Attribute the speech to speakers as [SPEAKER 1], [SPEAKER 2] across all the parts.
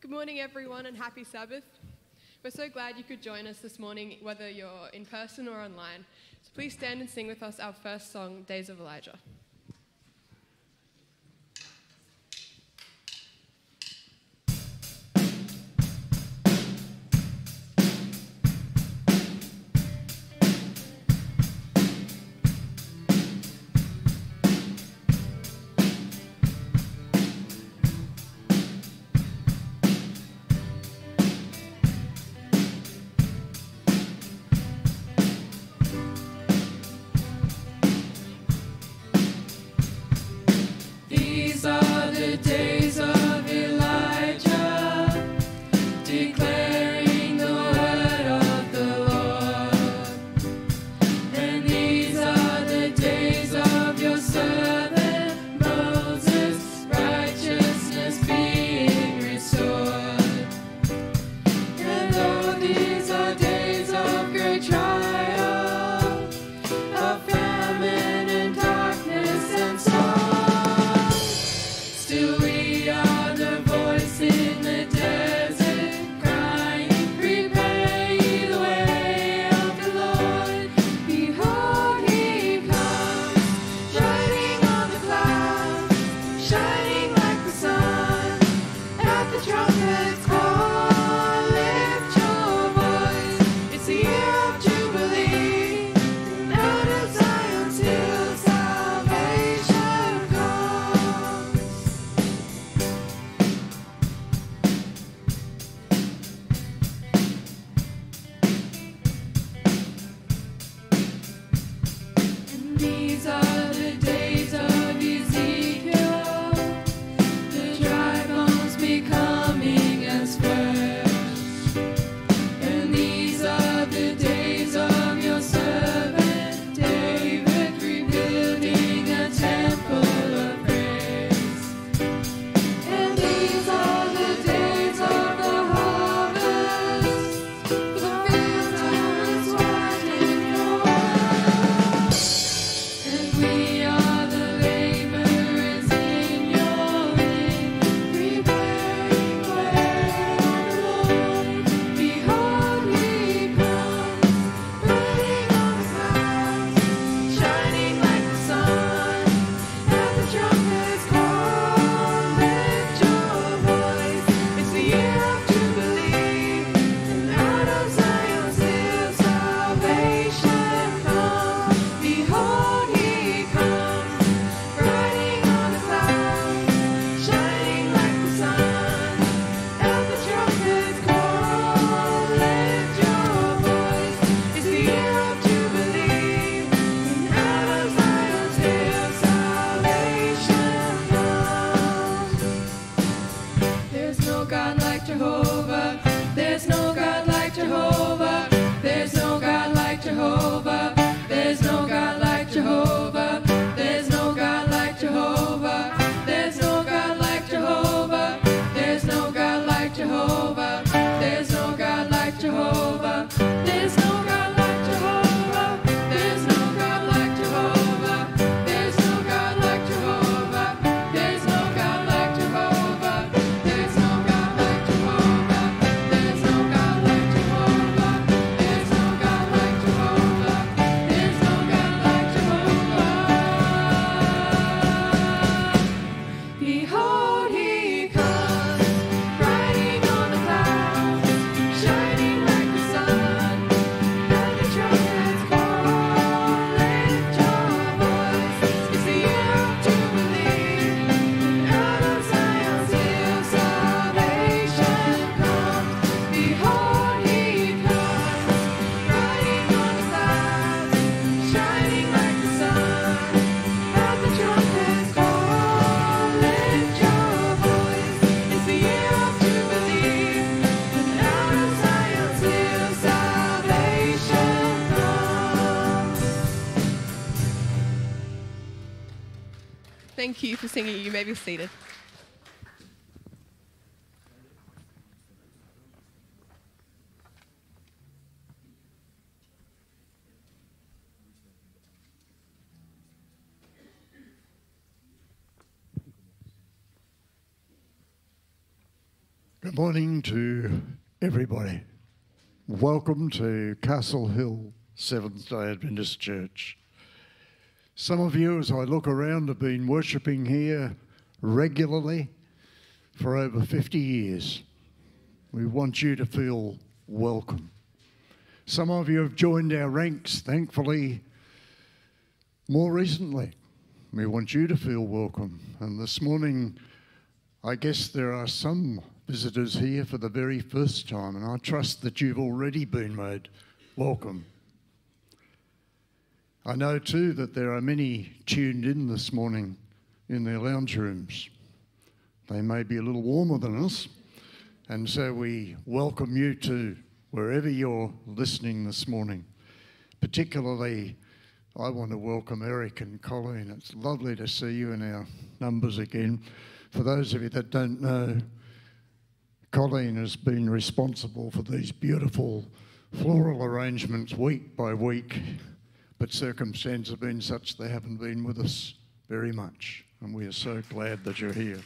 [SPEAKER 1] Good morning, everyone, and happy Sabbath. We're so glad you could join us this morning, whether you're in person or online. So please stand and sing with us our first song, Days of Elijah. Thank you for singing. You may be seated.
[SPEAKER 2] Good morning to everybody. Welcome to Castle Hill Seventh-day Adventist Church. Some of you, as I look around, have been worshipping here regularly for over 50 years. We want you to feel welcome. Some of you have joined our ranks, thankfully, more recently. We want you to feel welcome. And this morning, I guess there are some visitors here for the very first time, and I trust that you've already been made welcome. I know too that there are many tuned in this morning in their lounge rooms. They may be a little warmer than us, and so we welcome you too, wherever you're listening this morning. Particularly, I want to welcome Eric and Colleen. It's lovely to see you in our numbers again. For those of you that don't know, Colleen has been responsible for these beautiful floral arrangements week by week, but circumstances have been such they haven't been with us very much, and we are so glad that you're here.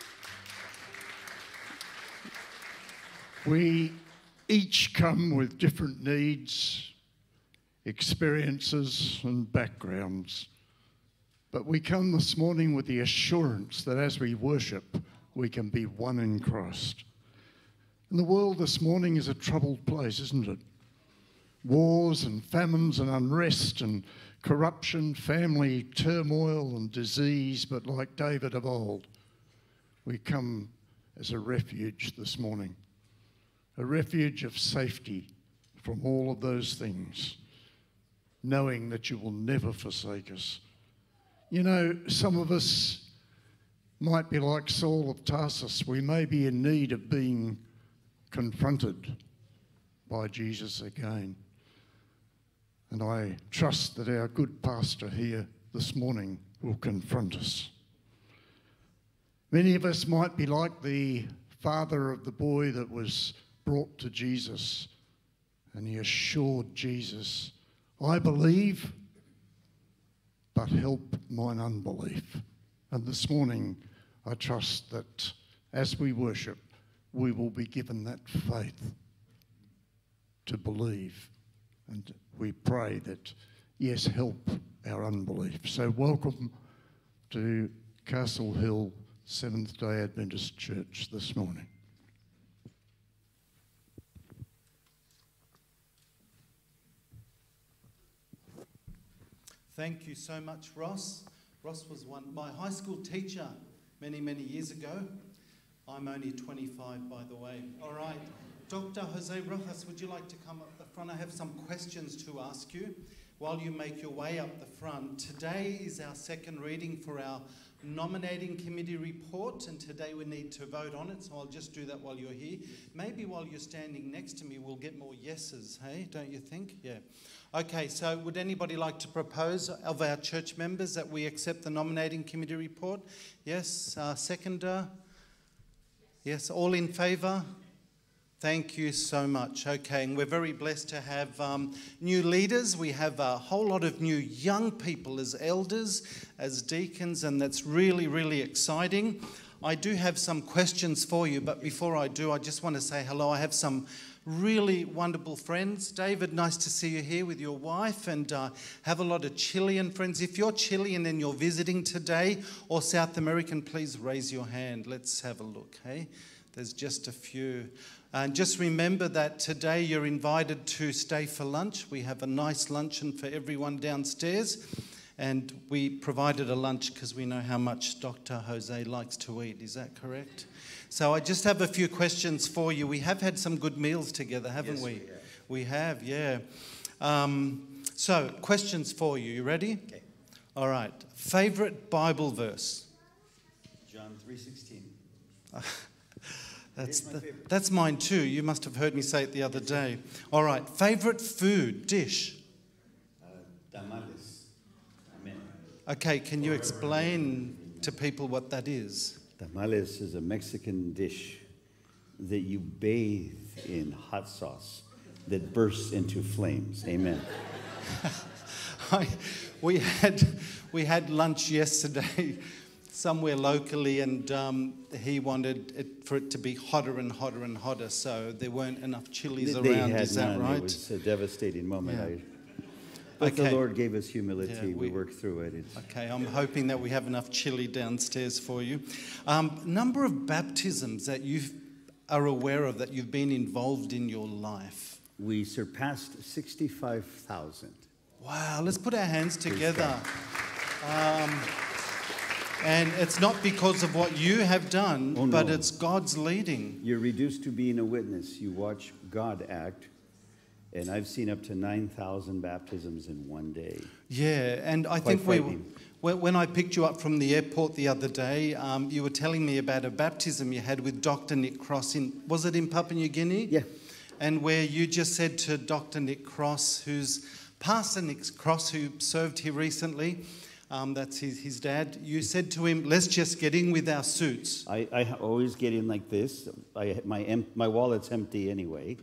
[SPEAKER 2] We each come with different needs, experiences and backgrounds, but we come this morning with the assurance that as we worship, we can be one in Christ. And the world this morning is a troubled place, isn't it? Wars and famines and unrest and corruption, family turmoil and disease, but like David of old, we come as a refuge this morning, a refuge of safety from all of those things, knowing that you will never forsake us. You know, some of us might be like Saul of Tarsus. We may be in need of being confronted by Jesus again. And I trust that our good pastor here this morning will confront us. Many of us might be like the father of the boy that was brought to Jesus, and he assured Jesus, I believe, but help mine unbelief. And this morning, I trust that as we worship, we will be given that faith to believe. And we pray that, yes, help our unbelief. So welcome to Castle Hill Seventh-day Adventist Church this morning.
[SPEAKER 3] Thank you so much, Ross. Ross was my high school teacher many, many years ago. I'm only 25, by the way. All right. Dr. Jose Rojas, would you like to come up the front? I have some questions to ask you while you make your way up the front. Today is our second reading for our nominating committee report, and today we need to vote on it, so I'll just do that while you're here. Maybe while you're standing next to me, we'll get more yeses, hey? Don't you think? Yeah. Okay, so would anybody like to propose of our church members that we accept the nominating committee report? Yes. Seconder? Yes. All in favour? Thank you so much. Okay, and we're very blessed to have new leaders. We have a whole lot of new young people as elders, as deacons, and that's really, really exciting. I do have some questions for you, but before I do, I just want to say hello. I have some really wonderful friends. David, nice to see you here with your wife, and have a lot of Chilean friends. If you're Chilean and you're visiting today, or South American, please raise your hand. Let's have a look, hey? There's just a few. And just remember that today you're invited to stay for lunch. We have a nice luncheon for everyone downstairs. And we provided a lunch because we know how much Dr. Jose likes to eat. Is that correct? So I just have a few questions for you. We have had some good meals together, haven't we? Yes, we have, yeah. So questions for you. You ready?
[SPEAKER 4] Okay.
[SPEAKER 3] All right. Favorite Bible verse?
[SPEAKER 4] John 3:16.
[SPEAKER 3] That's mine too. You must have heard me say it the other day. All right. Favorite food, dish?
[SPEAKER 4] Tamales. Amen.
[SPEAKER 3] Okay, can you explain to people what that is?
[SPEAKER 4] Tamales is a Mexican dish that you bathe in hot sauce that bursts into flames. Amen.
[SPEAKER 3] We had lunch yesterday somewhere locally, and he wanted for it to be hotter and hotter and hotter, so there weren't enough chilies
[SPEAKER 4] They
[SPEAKER 3] around.
[SPEAKER 4] had
[SPEAKER 3] Is that
[SPEAKER 4] none.
[SPEAKER 3] right?
[SPEAKER 4] It was a devastating moment.
[SPEAKER 3] Yeah.
[SPEAKER 4] But the
[SPEAKER 3] Okay.
[SPEAKER 4] Lord gave us humility.
[SPEAKER 3] Yeah,
[SPEAKER 4] we worked through it.
[SPEAKER 3] Okay, I'm hoping that we have enough chili downstairs for you. Number of baptisms that you are aware of that you've been involved in your life.
[SPEAKER 4] We surpassed 65,000.
[SPEAKER 3] Wow, let's put our hands together. And it's not because of what you have done,
[SPEAKER 4] Oh, no.
[SPEAKER 3] but it's God's leading.
[SPEAKER 4] You're reduced to being a witness. You watch God act. And I've seen up to 9,000 baptisms in one day.
[SPEAKER 3] Yeah, and I
[SPEAKER 4] Quite
[SPEAKER 3] think
[SPEAKER 4] frightening.
[SPEAKER 3] when I picked you up from the airport the other day, you were telling me about a baptism you had with Dr. Nick Cross was it in Papua New Guinea?
[SPEAKER 4] Yeah.
[SPEAKER 3] And where you just said to Dr. Nick Cross, who's Pastor Nick Cross, who served here recently, that's his dad, you said to him, let's just get in with our suits.
[SPEAKER 4] I always get in like this. My wallet's empty anyway.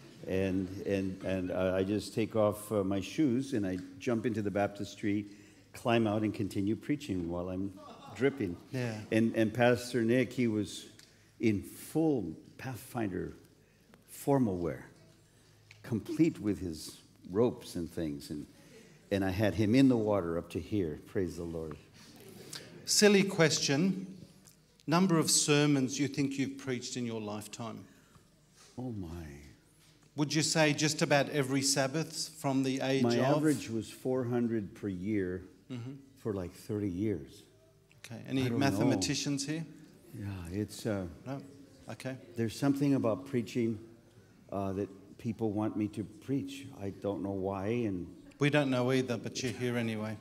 [SPEAKER 4] And I just take off my shoes and I jump into the baptistry, climb out and continue preaching while I'm dripping.
[SPEAKER 3] Yeah.
[SPEAKER 4] And Pastor Nick, he was in full Pathfinder formal wear, complete with his ropes and things. And I had him in the water up to here. Praise the Lord.
[SPEAKER 3] Silly question. Number of sermons you think you've preached in your lifetime?
[SPEAKER 4] Oh my.
[SPEAKER 3] Would you say just about every Sabbath from the age
[SPEAKER 4] My
[SPEAKER 3] of?
[SPEAKER 4] average was 400 per year for like 30 years.
[SPEAKER 3] Okay.
[SPEAKER 4] I
[SPEAKER 3] Any
[SPEAKER 4] don't
[SPEAKER 3] mathematicians here?
[SPEAKER 4] Yeah, it's
[SPEAKER 3] No? Okay.
[SPEAKER 4] there's something about preaching that people want me to preach. I don't know why, and
[SPEAKER 3] We don't know either, but you're here anyway.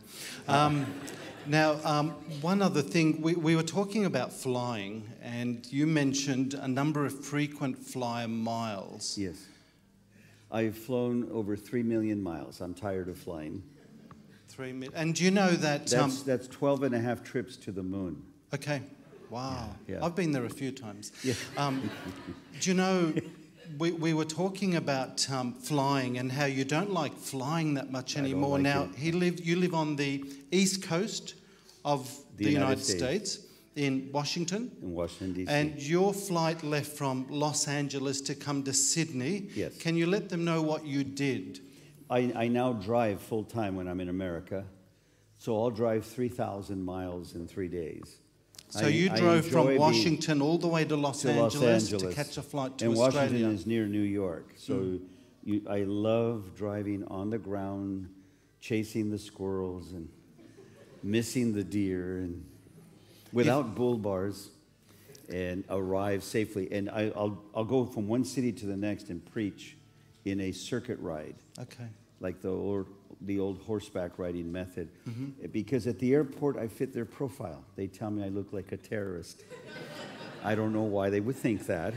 [SPEAKER 3] Now, one other thing, we were talking about flying, and you mentioned a number of frequent flyer miles.
[SPEAKER 4] yes, I've flown over 3 million miles. I'm tired of flying.
[SPEAKER 3] And do you know that...
[SPEAKER 4] That's 12 and a half trips to the moon.
[SPEAKER 3] okay. Wow.
[SPEAKER 4] Yeah.
[SPEAKER 3] I've been there a few times.
[SPEAKER 4] Yeah.
[SPEAKER 3] Do you know, we were talking about flying and how you don't like flying that much
[SPEAKER 4] I don't
[SPEAKER 3] anymore.
[SPEAKER 4] like
[SPEAKER 3] Now,
[SPEAKER 4] it.
[SPEAKER 3] you live on the east coast of the United States, in Washington.
[SPEAKER 4] In Washington, D.C.
[SPEAKER 3] And your flight left from Los Angeles to come to Sydney.
[SPEAKER 4] Yes.
[SPEAKER 3] Can you let them know what you did?
[SPEAKER 4] I now drive full-time when I'm in America, so I'll drive 3,000 miles in 3 days.
[SPEAKER 3] So you
[SPEAKER 4] I
[SPEAKER 3] drove
[SPEAKER 4] enjoy
[SPEAKER 3] from
[SPEAKER 4] being-
[SPEAKER 3] Washington all the way to Los
[SPEAKER 4] to Los
[SPEAKER 3] Angeles to
[SPEAKER 4] Angeles.
[SPEAKER 3] catch a flight to
[SPEAKER 4] and
[SPEAKER 3] Australia.
[SPEAKER 4] Washington is near New York, so I love driving on the ground, chasing the squirrels and missing the deer, and without bull bars, and arrive safely. And I'll go from one city to the next and preach in a circuit ride,
[SPEAKER 3] Okay.
[SPEAKER 4] like the old horseback riding method, because at the airport I fit their profile. They tell me I look like a terrorist. I don't know why they would think that.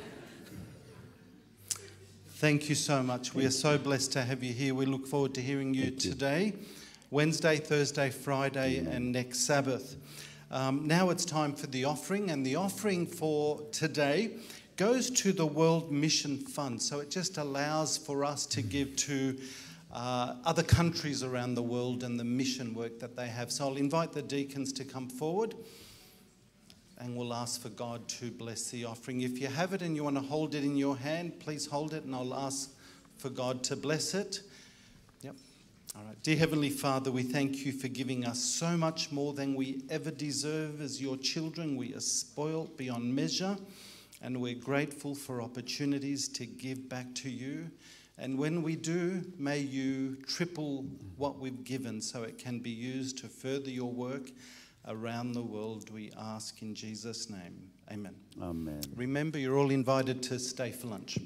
[SPEAKER 3] Thank you so much. We are so blessed to have you here. We look forward to hearing you today, Wednesday, Thursday, Friday, and next Sabbath. Now it's time for the offering, and the offering for today goes to the World Mission Fund. So it just allows for us to give to other countries around the world and the mission work that they have. So I'll invite the deacons to come forward, and we'll ask for God to bless the offering. If you have it and you want to hold it in your hand, please hold it, and I'll ask for God to bless it. Yep. All right. Dear Heavenly Father, we thank you for giving us so much more than we ever deserve as your children. We are spoiled beyond measure, and we're grateful for opportunities to give back to you. And when we do, may you triple what we've given so it can be used to further your work around the world, we ask in Jesus' name. Amen.
[SPEAKER 4] Amen.
[SPEAKER 3] Remember, you're all invited to stay for lunch.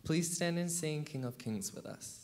[SPEAKER 5] Please stand and sing King of Kings with us.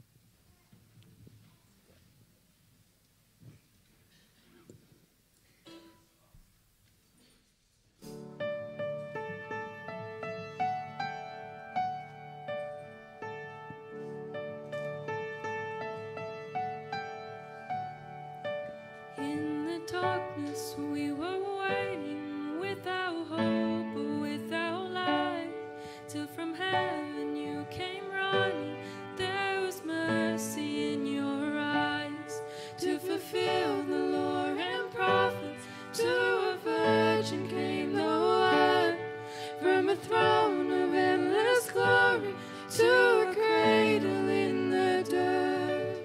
[SPEAKER 6] In the darkness we were waiting, without hope or without light, till from heaven you came running. There was mercy in your eyes, to fulfill the law and prophets. To a virgin came the word, from a throne of endless glory to a cradle in the dirt.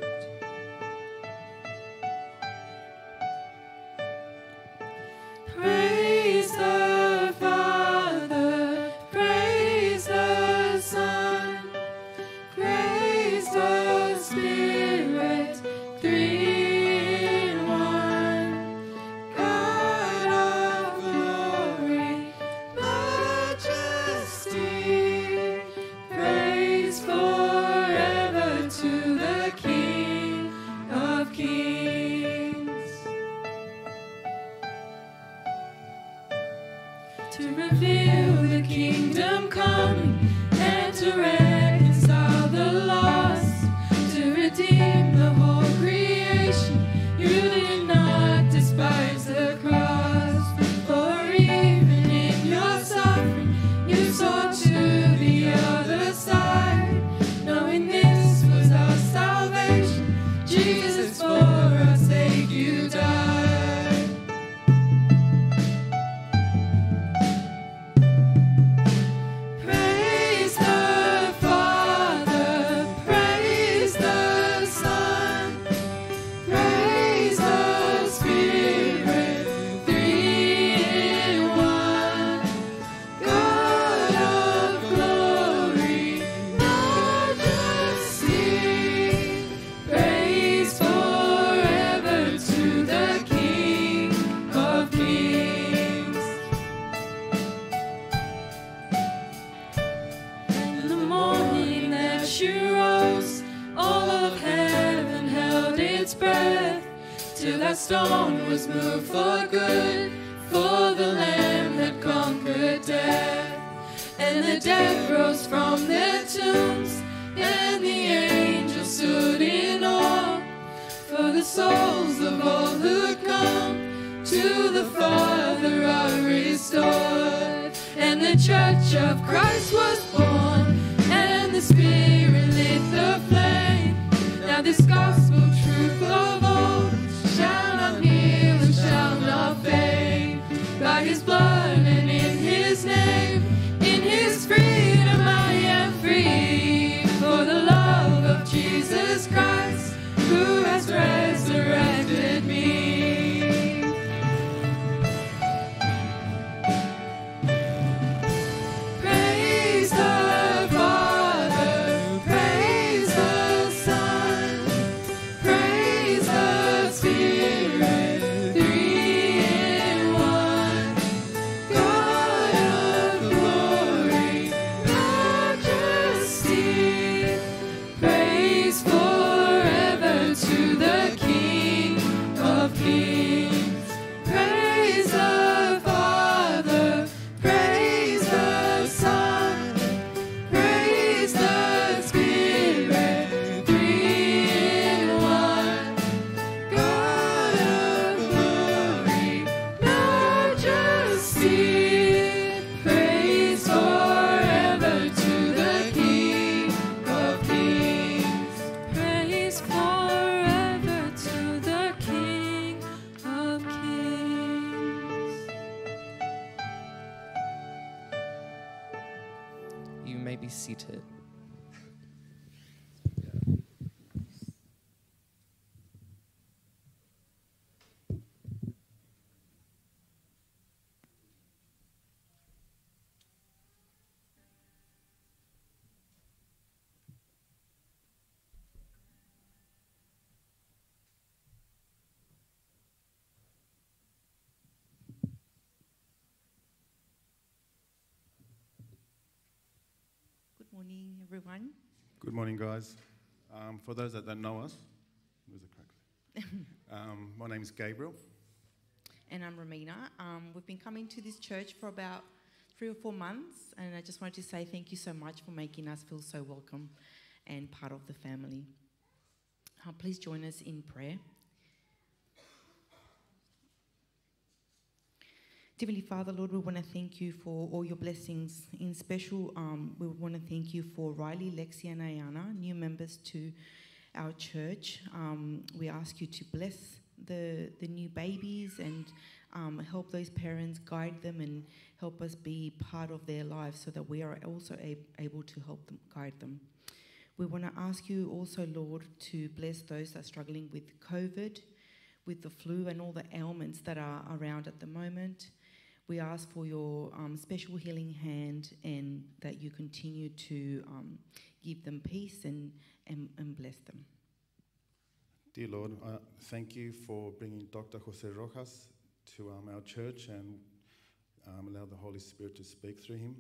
[SPEAKER 6] Praise the Father, praise the Son, praise the Spirit, three in one. God of glory, majesty, praise forever to the King of Kings. To reveal the kingdom coming and to reconcile the lost, to redeem the whole creation. You did not despise the cross, for even in your suffering you saw to the other side, knowing this was our salvation. Jesus, for our sake you died. Praise the Father, praise the Son, praise the Spirit, three in one. God of glory, majesty, praise forever to the King of Kings. In the morning that you rose, all of heaven held its breath, till that stone was moved for good, for the Lamb had conquered death. And the dead rose from their tombs, and the angels stood in awe, for the souls of all who come to the Father are restored. And the church of Christ was born, and the Spirit lit the flame. Now this gospel truth of old shall not heal and shall not fade. By his blood and in his name, in his freedom I am free. For the love of Jesus Christ, who has resurrected me. Praise the Father, praise the Son, praise the Spirit, three in one. God of glory, majesty, praise forever to the King of Kings. Praise the Father, praise the Son, praise the Spirit, three in one. God of glory, majesty, praise forever to the King of Kings. Praise forever to the King of Kings.
[SPEAKER 5] You may be seated.
[SPEAKER 7] Good morning, everyone.
[SPEAKER 8] Good morning, guys. For those that don't know us, there's a crack. My name is Gabriel.
[SPEAKER 7] And I'm Romina. We've been coming to this church for about 3 or 4 months, and I just wanted to say thank you so much for making us feel so welcome and part of the family. Please join us in prayer. Heavenly Father, Lord, we want to thank you for all your blessings. In special, we want to thank you for Riley, Lexi, and Ayana, new members to our church. We ask you to bless the new babies and help those parents, guide them, and help us be part of their lives so that we are also able to help them, guide them. We want to ask you also, Lord, to bless those that are struggling with COVID, with the flu, and all the ailments that are around at the moment. We ask for your special healing hand and that you continue to give them peace and bless them.
[SPEAKER 8] Dear Lord, thank you for bringing Dr. Jose Rojas to our church and allow the Holy Spirit to speak through him.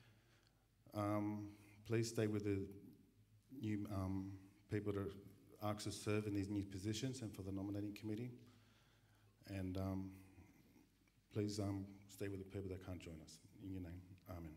[SPEAKER 8] Please stay with the new people that are asked to serve in these new positions and for the nominating committee. And please stay with the people that can't join us. In your name, amen.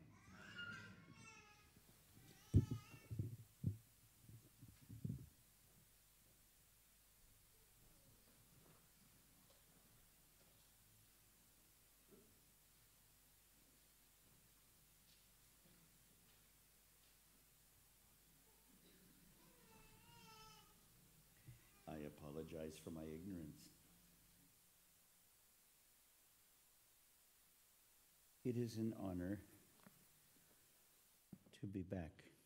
[SPEAKER 4] I apologize for my ignorance. It is an honor to be back.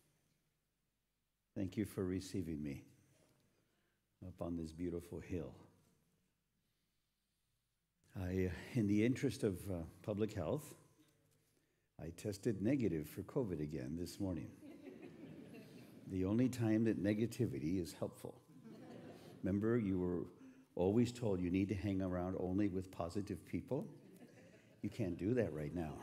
[SPEAKER 4] Thank you for receiving me up on this beautiful hill. In the interest of public health, I tested negative for COVID again this morning. The only time that negativity is helpful. Remember, you were always told you need to hang around only with positive people? You can't do that right now.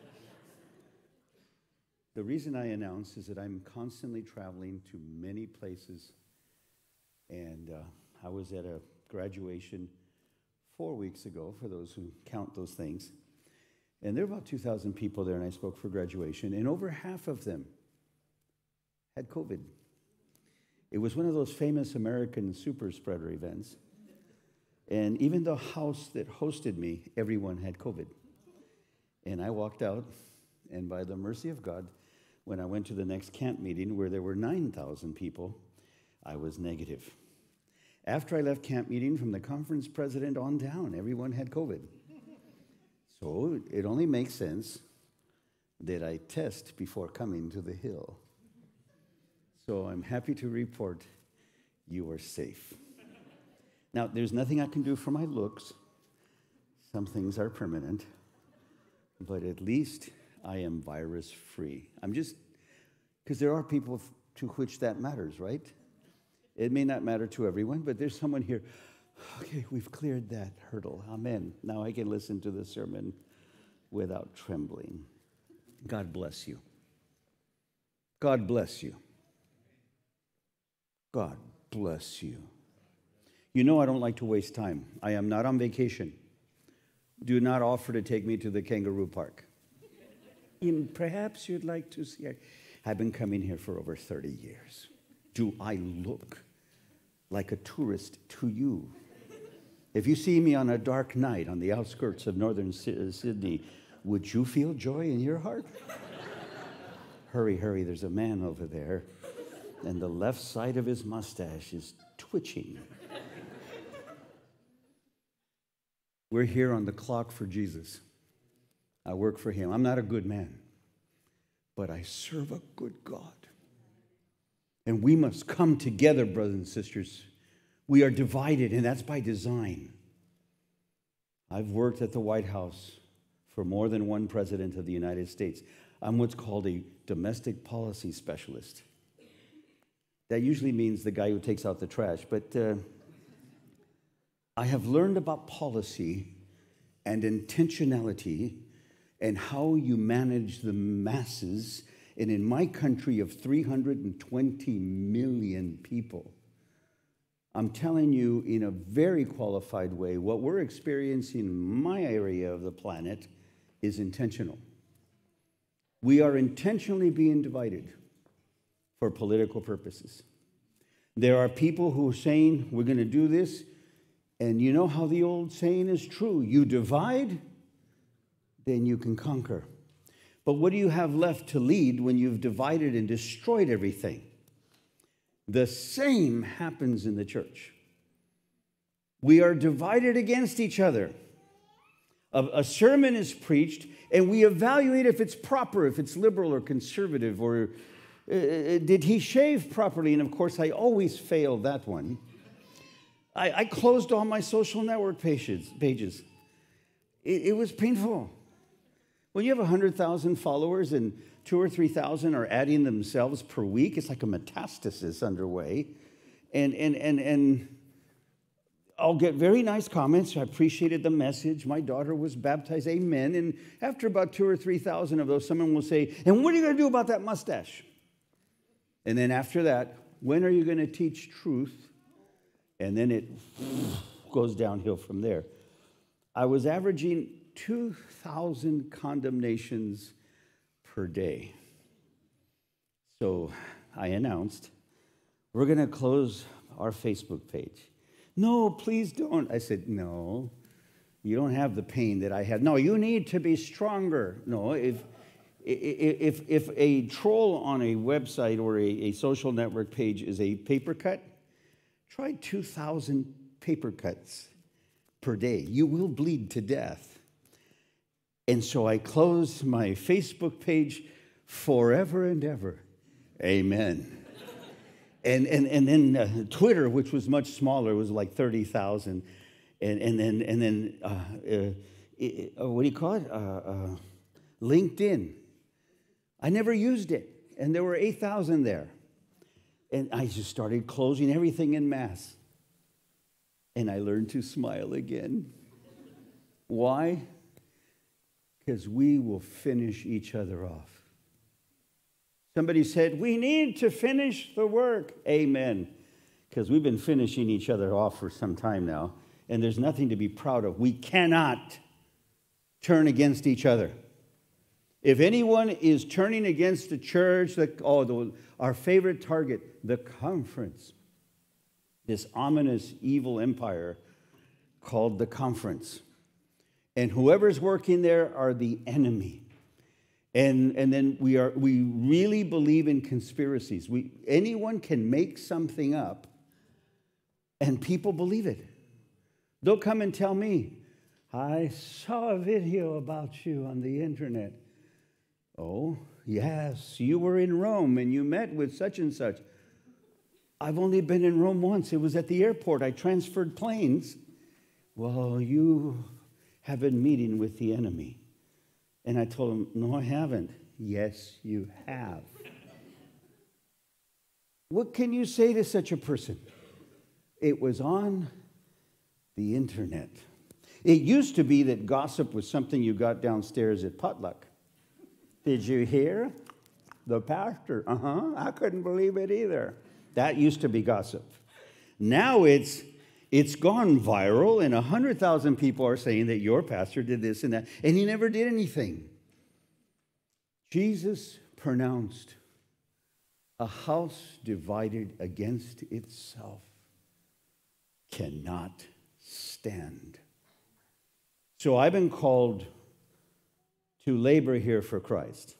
[SPEAKER 4] The reason I announce is that I'm constantly traveling to many places, and I was at a graduation 4 weeks ago, for those who count those things, and there were about 2,000 people there, and I spoke for graduation, and over half of them had COVID. It was one of those famous American super spreader events, and even the house that hosted me, everyone had COVID. And I walked out, and by the mercy of God, when I went to the next camp meeting where there were 9,000 people, I was negative. After I left camp meeting, from the conference president on down, everyone had COVID. So it only makes sense that I test before coming to the hill. So I'm happy to report you are safe. Now, there's nothing I can do for my looks. Some things are permanent. But at least I am virus-free. I'm just, because there are people to which that matters, right? It may not matter to everyone, but there's someone here. Okay, we've cleared that hurdle. Amen. Now I can listen to the sermon without trembling. God bless you. God bless you. God bless you. You know I don't like to waste time. I am not on vacation. Do not offer to take me to the kangaroo park. Perhaps you'd like to see. I've been coming here for over 30 years. Do I look like a tourist to you? If you see me on a dark night on the outskirts of northern Sydney, would you feel joy in your heart? Hurry, hurry, there's a man over there, and the left side of his mustache is twitching. We're here on the clock for Jesus. I work for him. I'm not a good man, but I serve a good God. And we must come together, brothers and sisters. We are divided, and that's by design. I've worked at the White House for more than one president of the United States. I'm what's called a domestic policy specialist. That usually means the guy who takes out the trash, but I have learned about policy and intentionality and how you manage the masses And in my country of 320 million people, I'm telling you in a very qualified way, what we're experiencing in my area of the planet is intentional. We are intentionally being divided for political purposes. There are people who are saying, we're going to do this, and you know how the old saying is true. You divide, then you can conquer. But what do you have left to lead when you've divided and destroyed everything? The same happens in the church. We are divided against each other. A sermon is preached, and we evaluate if it's proper, if it's liberal or conservative, or did he shave properly? And of course, I always fail that one. I closed all my social network pages. It was painful. When you have 100,000 followers and 2,000 or 3,000 are adding themselves per week, it's like a metastasis underway. And I'll get very nice comments. I appreciated the message. My daughter was baptized. Amen. And after about 2,000 or 3,000 of those, someone will say, and what are you going to do about that mustache? And then after that, when are you going to teach truth? And then it goes downhill from there. I was averaging 2,000 condemnations per day. So I announced, we're going to close our Facebook page. No, please don't. I said, no, you don't have the pain that I have. No, you need to be stronger. No, if a troll on a website or a social network page is a paper cut, try 2,000 paper cuts per day. You will bleed to death. And so I closed my Facebook page forever and ever. Amen. And then Twitter, which was much smaller, was like 30,000. And then what do you call it? LinkedIn. I never used it. And there were 8,000 there. And I just started closing everything en masse. And I learned to smile again. Why? Because we will finish each other off. Somebody said, we need to finish the work. Amen. Because we've been finishing each other off for some time now, and there's nothing to be proud of. We cannot turn against each other. If anyone is turning against the church, our favorite target, the conference, this ominous evil empire called the conference. And whoever's working there are the enemy. And then we really believe in conspiracies. Anyone can make something up, and people believe it. They'll come and tell me, I saw a video about you on the internet. Oh, yes, you were in Rome and you met with such and such. I've only been in Rome once. It was at the airport. I transferred planes. Well, you have been meeting with the enemy. And I told him, no, I haven't. Yes, you have. What can you say to such a person? It was on the internet. It used to be that gossip was something you got downstairs at potluck. Did you hear? The pastor, I couldn't believe it either. That used to be gossip. Now it's gone viral, and 100,000 people are saying that your pastor did this and that, and he never did anything. Jesus pronounced, a house divided against itself cannot stand. So I've been called to labor here for Christ.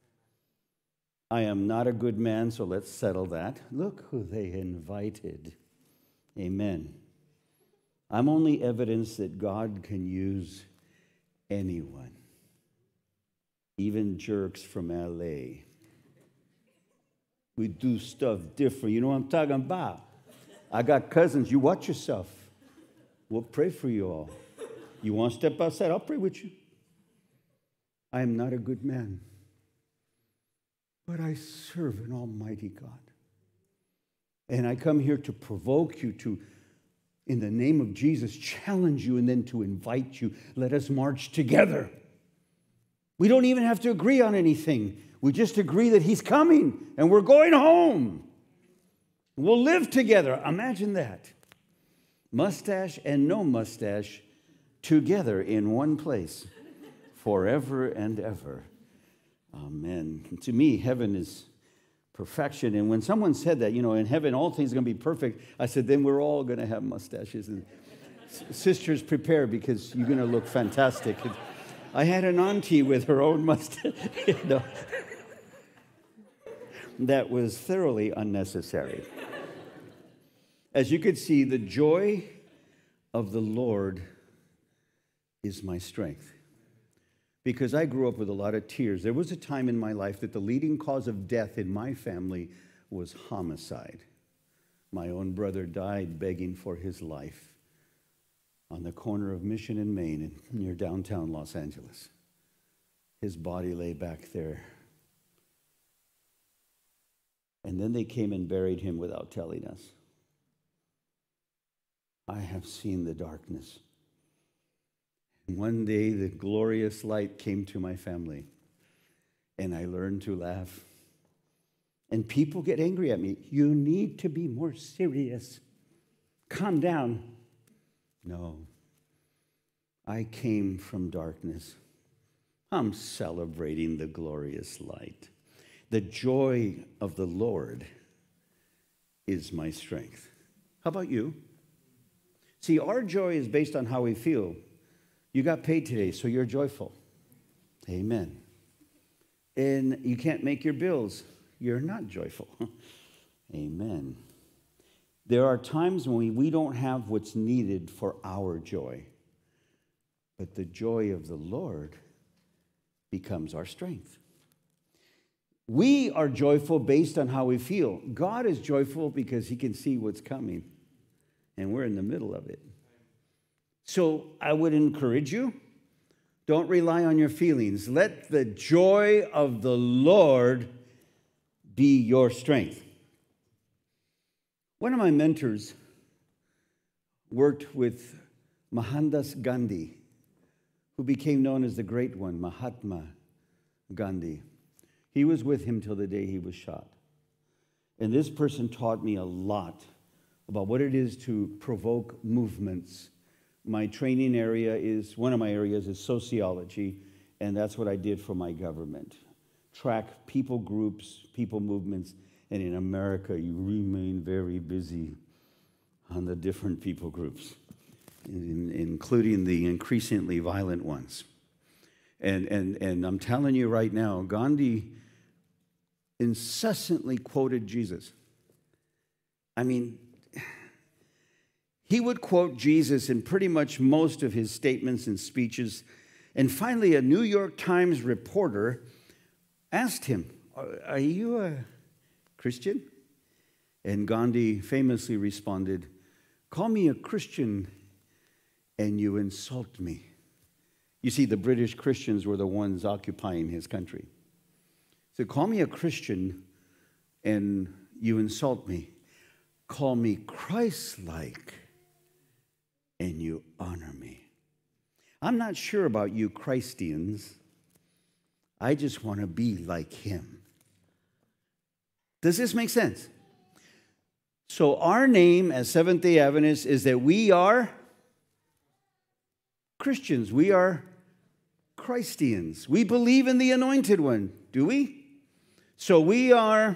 [SPEAKER 4] I am not a good man, so let's settle that. Look who they invited. Amen. I'm only evidence that God can use anyone, even jerks from LA. We do stuff different. You know what I'm talking about? I got cousins. You watch yourself. We'll pray for you all. You want to step outside? I'll pray with you. I am not a good man, but I serve an almighty God. And I come here to provoke you to, in the name of Jesus, challenge you and then to invite you. Let us march together. We don't even have to agree on anything. We just agree that he's coming and we're going home. We'll live together. Imagine that. Mustache and no mustache together in one place forever and ever. Amen. To me, heaven is perfection. And when someone said that, in heaven all things are going to be perfect, I said, then we're all going to have mustaches. And sisters, prepare because you're going to look fantastic. I had an auntie with her own mustache. That was thoroughly unnecessary. As you could see, the joy of the Lord is my strength. Because I grew up with a lot of tears. There was a time in my life that the leading cause of death in my family was homicide. My own brother died begging for his life on the corner of Mission and Main near downtown Los Angeles. His body lay back there. And then they came and buried him without telling us. I have seen the darkness. And one day the glorious light came to my family, and I learned to laugh. And people get angry at me. You need to be more serious. Calm down. No. I came from darkness. I'm celebrating the glorious light. The joy of the Lord is my strength. How about you? See, our joy is based on how we feel. You got paid today, so you're joyful. Amen. And you can't make your bills. You're not joyful. Amen. There are times when we don't have what's needed for our joy. But the joy of the Lord becomes our strength. We are joyful based on how we feel. God is joyful because he can see what's coming. And we're in the middle of it. So I would encourage you, don't rely on your feelings. Let the joy of the Lord be your strength. One of my mentors worked with Mohandas Gandhi, who became known as the Great One, Mahatma Gandhi. He was with him till the day he was shot. And this person taught me a lot about what it is to provoke movements. My training area is, one of my areas is sociology, and that's what I did for my government. Track people groups, people movements, and in America, you remain very busy on the different people groups, including the increasingly violent ones. And I'm telling you right now, Gandhi incessantly quoted Jesus. I mean, he would quote Jesus in pretty much most of his statements and speeches. And finally, a New York Times reporter asked him, "Are you a Christian?" And Gandhi famously responded, "Call me a Christian and you insult me." You see, the British Christians were the ones occupying his country. So call me a Christian and you insult me. Call me Christ-like and you honor me. I'm not sure about you Christians. I just want to be like him. Does this make sense? So our name as Seventh-day Adventists is that we are Christians. We are Christians. We believe in the Anointed One, do we? So we are,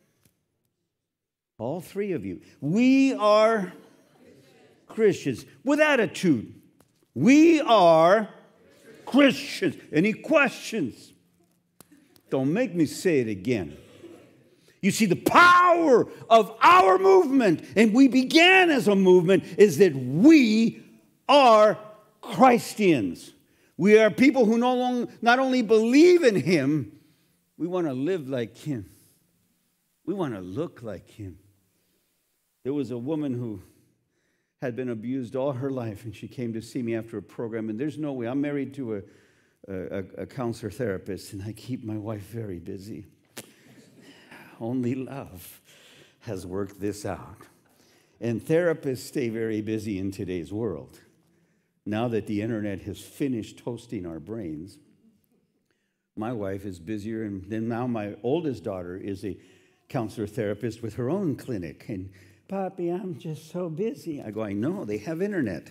[SPEAKER 4] all three of you, we are Christians with attitude. We are Christians. Any questions? Don't make me say it again. You see, the power of our movement, and we began as a movement, is that we are Christians. We are people who not only believe in him, we want to live like him. We want to look like him. There was a woman who had been abused all her life, and she came to see me after a program, and there's no way. I'm married to a counselor therapist, and I keep my wife very busy. Only love has worked this out. And therapists stay very busy in today's world. Now that the internet has finished toasting our brains, My wife is busier, and then now my oldest daughter is a counselor therapist with her own clinic. And, Papi, I'm just so busy. I go, I know, they have internet.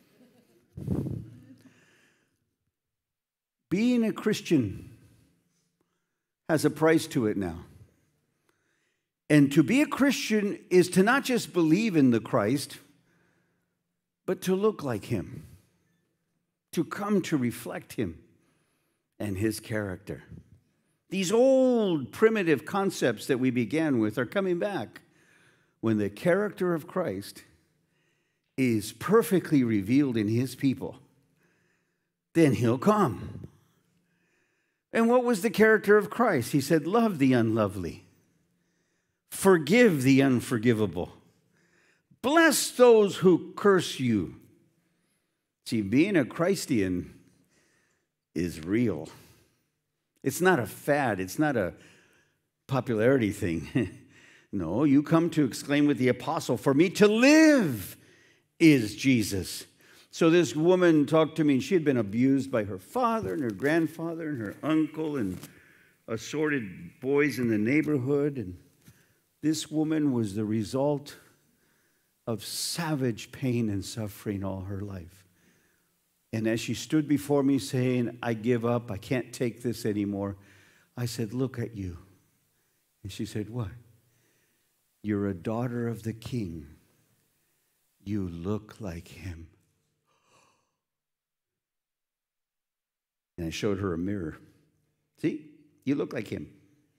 [SPEAKER 4] Being a Christian has a price to it now. And to be a Christian is to not just believe in the Christ, but to look like him, to come to reflect him and his character. These old primitive concepts that we began with are coming back when the character of Christ is perfectly revealed in his people. Then he'll come. And what was the character of Christ? He said, love the unlovely. Forgive the unforgivable. Bless those who curse you. See, being a Christian is real. It's not a fad. It's not a popularity thing. No, you come to exclaim with the apostle, for me to live is Jesus. So this woman talked to me, and she had been abused by her father and her grandfather and her uncle and assorted boys in the neighborhood. And this woman was the result of savage pain and suffering all her life. And as she stood before me saying, I give up, I can't take this anymore, I said, look at you. And she said, what? You're a daughter of the King. You look like him. And I showed her a mirror. See, you look like him.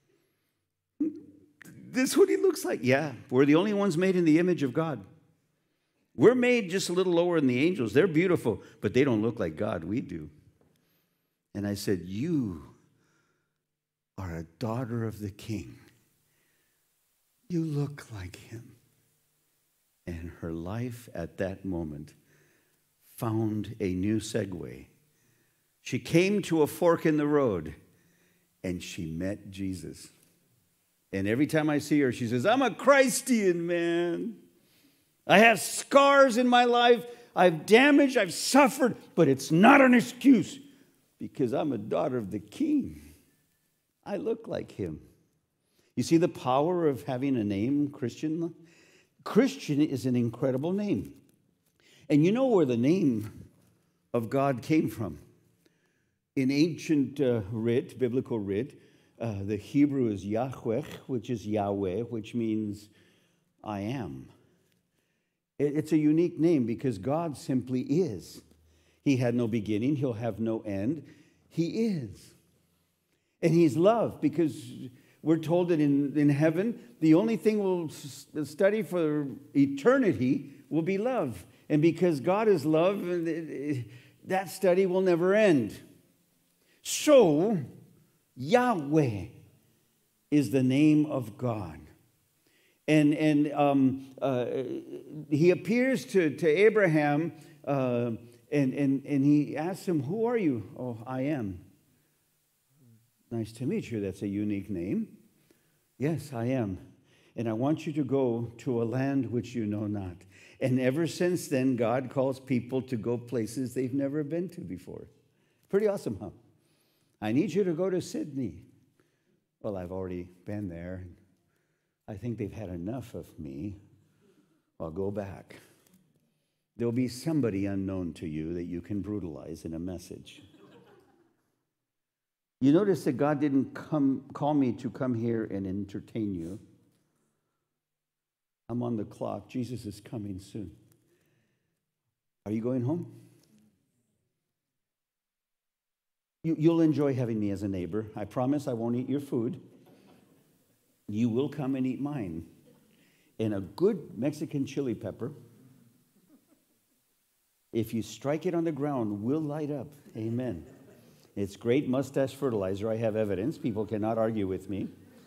[SPEAKER 4] This is what he looks like. Yeah, we're the only ones made in the image of God. We're made just a little lower than the angels. They're beautiful, but they don't look like God. We do. And I said, you are a daughter of the King. You look like him. And her life at that moment found a new segue. She came to a fork in the road, and she met Jesus. And every time I see her, she says, I'm a Christian, man. I have scars in my life. I've damaged, I've suffered, but it's not an excuse because I'm a daughter of the King. I look like him. You see the power of having a name, Christian? Christian is an incredible name. And you know where the name of God came from? In ancient writ, biblical writ, the Hebrew is Yahweh, which is Yahweh, which means I am. It's a unique name because God simply is. He had no beginning. He'll have no end. He is. And he's love because we're told that in heaven, the only thing we'll study for eternity will be love. And because God is love, that study will never end. So, Yahweh is the name of God. And he appears to Abraham and he asks him, who are you? Oh, I am. Nice to meet you. That's a unique name. Yes, I am. And I want you to go to a land which you know not. And ever since then, God calls people to go places they've never been to before. Pretty awesome, huh? I need you to go to Sydney. Well, I've already been there. I think they've had enough of me. I'll go back. There'll be somebody unknown to you that you can brutalize in a message. You notice that God didn't call me to come here and entertain you. I'm on the clock. Jesus is coming soon. Are you going home? You'll enjoy having me as a neighbor. I promise I won't eat your food. You will come and eat mine. And a good Mexican chili pepper, if you strike it on the ground, will light up. Amen. It's great mustache fertilizer. I have evidence. People cannot argue with me.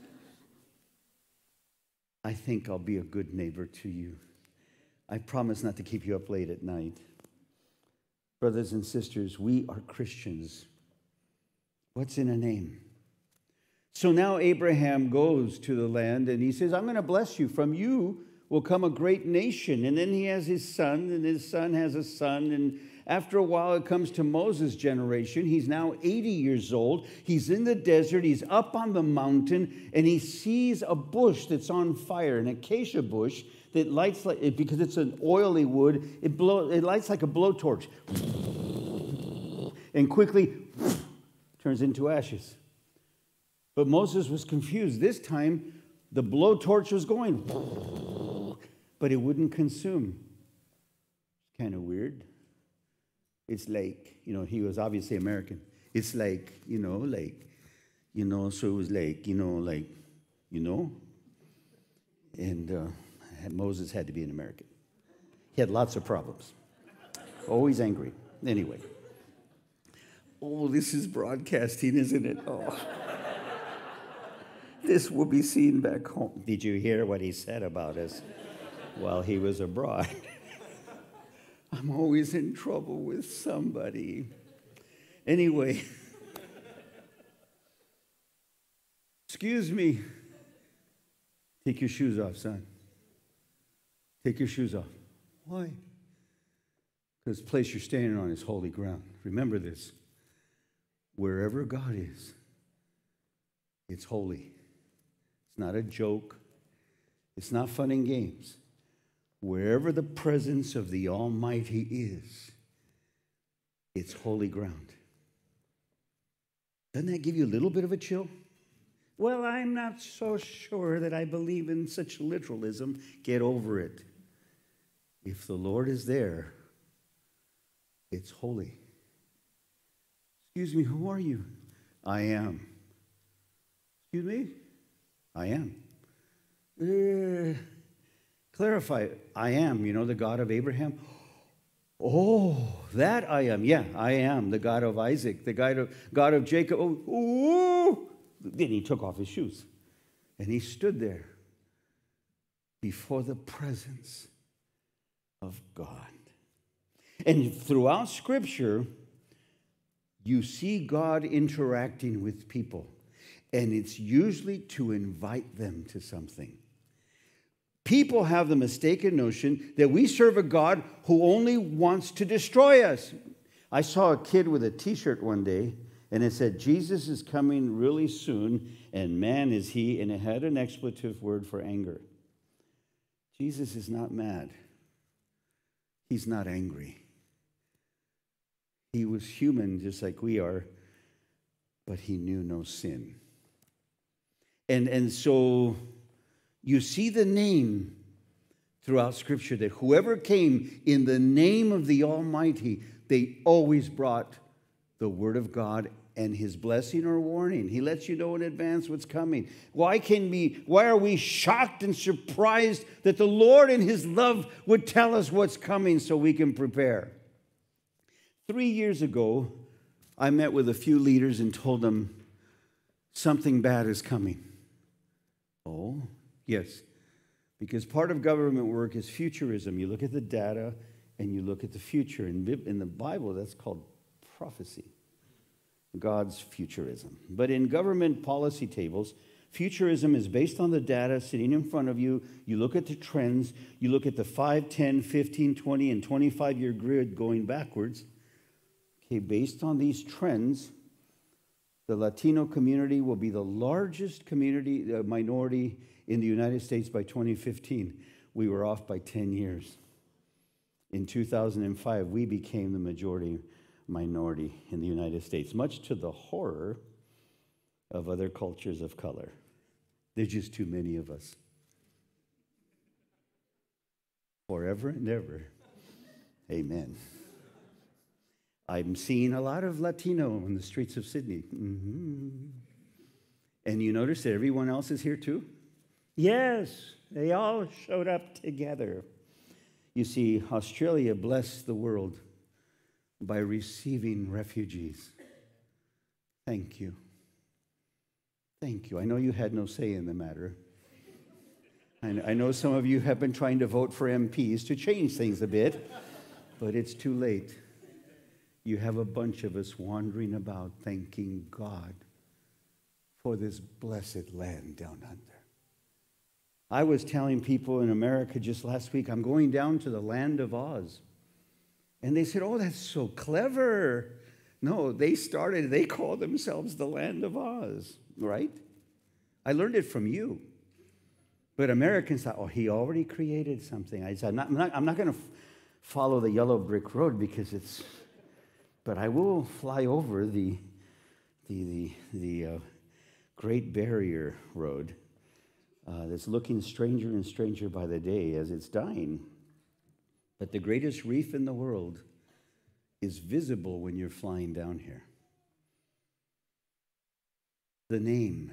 [SPEAKER 4] I think I'll be a good neighbor to you. I promise not to keep you up late at night. Brothers and sisters, we are Christians. What's in a name? So now Abraham goes to the land and he says, I'm going to bless you. From you will come a great nation. And then he has his son, and his son has a son. After a while, it comes to Moses' generation. He's now 80 years old. He's in the desert. He's up on the mountain, and he sees a bush that's on fire, an acacia bush that lights like, because it's an oily wood, it lights like a blowtorch. And quickly turns into ashes. But Moses was confused. This time, the blowtorch was going, but it wouldn't consume. Kind of weird. It's like, he was obviously American. It's like, so it was like, And Moses had to be an American. He had lots of problems. Always angry. Anyway. Oh, this is broadcasting, isn't it? Oh. This will be seen back home. Did you hear what he said about us while he was abroad? I'm always in trouble with somebody. Anyway. Excuse me. Take your shoes off, son. Take your shoes off. Why? Because the place you're standing on is holy ground. Remember this. Wherever God is, it's holy. It's not a joke. It's not fun and games. Wherever the presence of the Almighty is, it's holy ground. Doesn't that give you a little bit of a chill? Well, I'm not so sure that I believe in such literalism. Get over it. If the Lord is there, it's holy. Excuse me, who are you? I am. Excuse me? I am. Clarify. I am, the God of Abraham. Oh, that I am. Yeah, I am the God of Isaac, the God of Jacob. Oh. Then he took off his shoes and he stood there before the presence of God. And throughout Scripture, you see God interacting with people, and it's usually to invite them to something. People have the mistaken notion that we serve a God who only wants to destroy us. I saw a kid with a T-shirt one day, and it said, Jesus is coming really soon, and man is he, and it had an expletive word for anger. Jesus is not mad. He's not angry. He was human just like we are, but he knew no sin. And so you see the name throughout Scripture that whoever came in the name of the Almighty, they always brought the Word of God and His blessing or warning. He lets you know in advance what's coming. Why are we shocked and surprised that the Lord in His love would tell us what's coming so we can prepare? 3 years ago, I met with a few leaders and told them something bad is coming. Oh, yes. Because part of government work is futurism. You look at the data and you look at the future. In the Bible, that's called prophecy. God's futurism. But in government policy tables, futurism is based on the data sitting in front of you. You look at the trends. You look at the 5, 10, 15, 20, and 25-year grid going backwards. Okay, based on these trends, the Latino community will be the largest minority in the United States by 2015. We were off by 10 years. In 2005, we became the majority minority in the United States, much to the horror of other cultures of color. There's just too many of us. Forever and ever. Amen. I'm seeing a lot of Latino in the streets of Sydney. Mm-hmm. And you notice that everyone else is here too? Yes, they all showed up together. You see, Australia blessed the world by receiving refugees. Thank you. Thank you. I know you had no say in the matter. I know some of you have been trying to vote for MPs to change things a bit, but it's too late. You have a bunch of us wandering about thanking God for this blessed land down under. I was telling people in America just last week, I'm going down to the land of Oz. And they said, oh, that's so clever. No, they called themselves the Land of Oz, right? I learned it from you. But Americans thought, oh, he already created something. I said, I'm not going to follow the yellow brick road but I will fly over the Great Barrier Road that's looking stranger and stranger by the day as it's dying. But the greatest reef in the world is visible when you're flying down here. The name.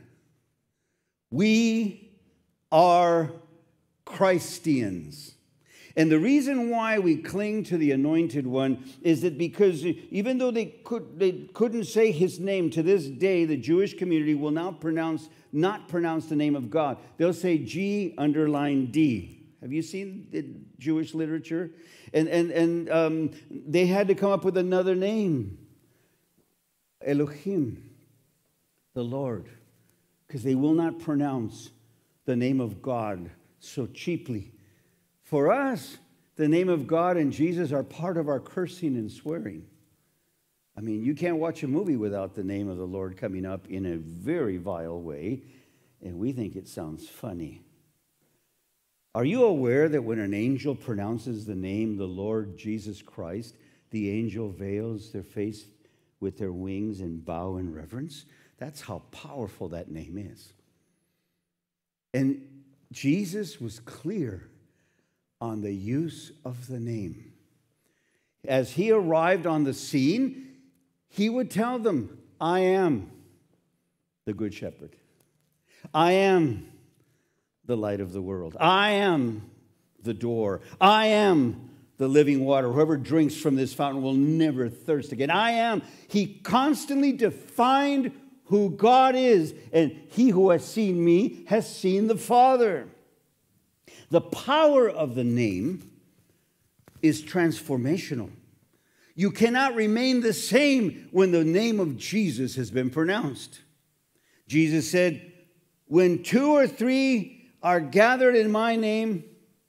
[SPEAKER 4] We are Christians. And the reason why we cling to the Anointed One is that because even though they couldn't say his name, to this day, the Jewish community will not pronounce the name of God. They'll say G_D. Have you seen the Jewish literature? And they had to come up with another name. Elohim, the Lord. Because they will not pronounce the name of God so cheaply. For us, the name of God and Jesus are part of our cursing and swearing. I mean, you can't watch a movie without the name of the Lord coming up in a very vile way, and we think it sounds funny. Are you aware that when an angel pronounces the name, the Lord Jesus Christ, the angel veils their face with their wings and bow in reverence? That's how powerful that name is. And Jesus was clear on the use of the name. As he arrived on the scene, he would tell them, I am the Good Shepherd. I am the light of the world. I am the door. I am the living water. Whoever drinks from this fountain will never thirst again. I am. He constantly defined who God is, and he who has seen me has seen the Father. The power of the name is transformational. You cannot remain the same when the name of Jesus has been pronounced. Jesus said, when 2 or 3 are gathered in my name,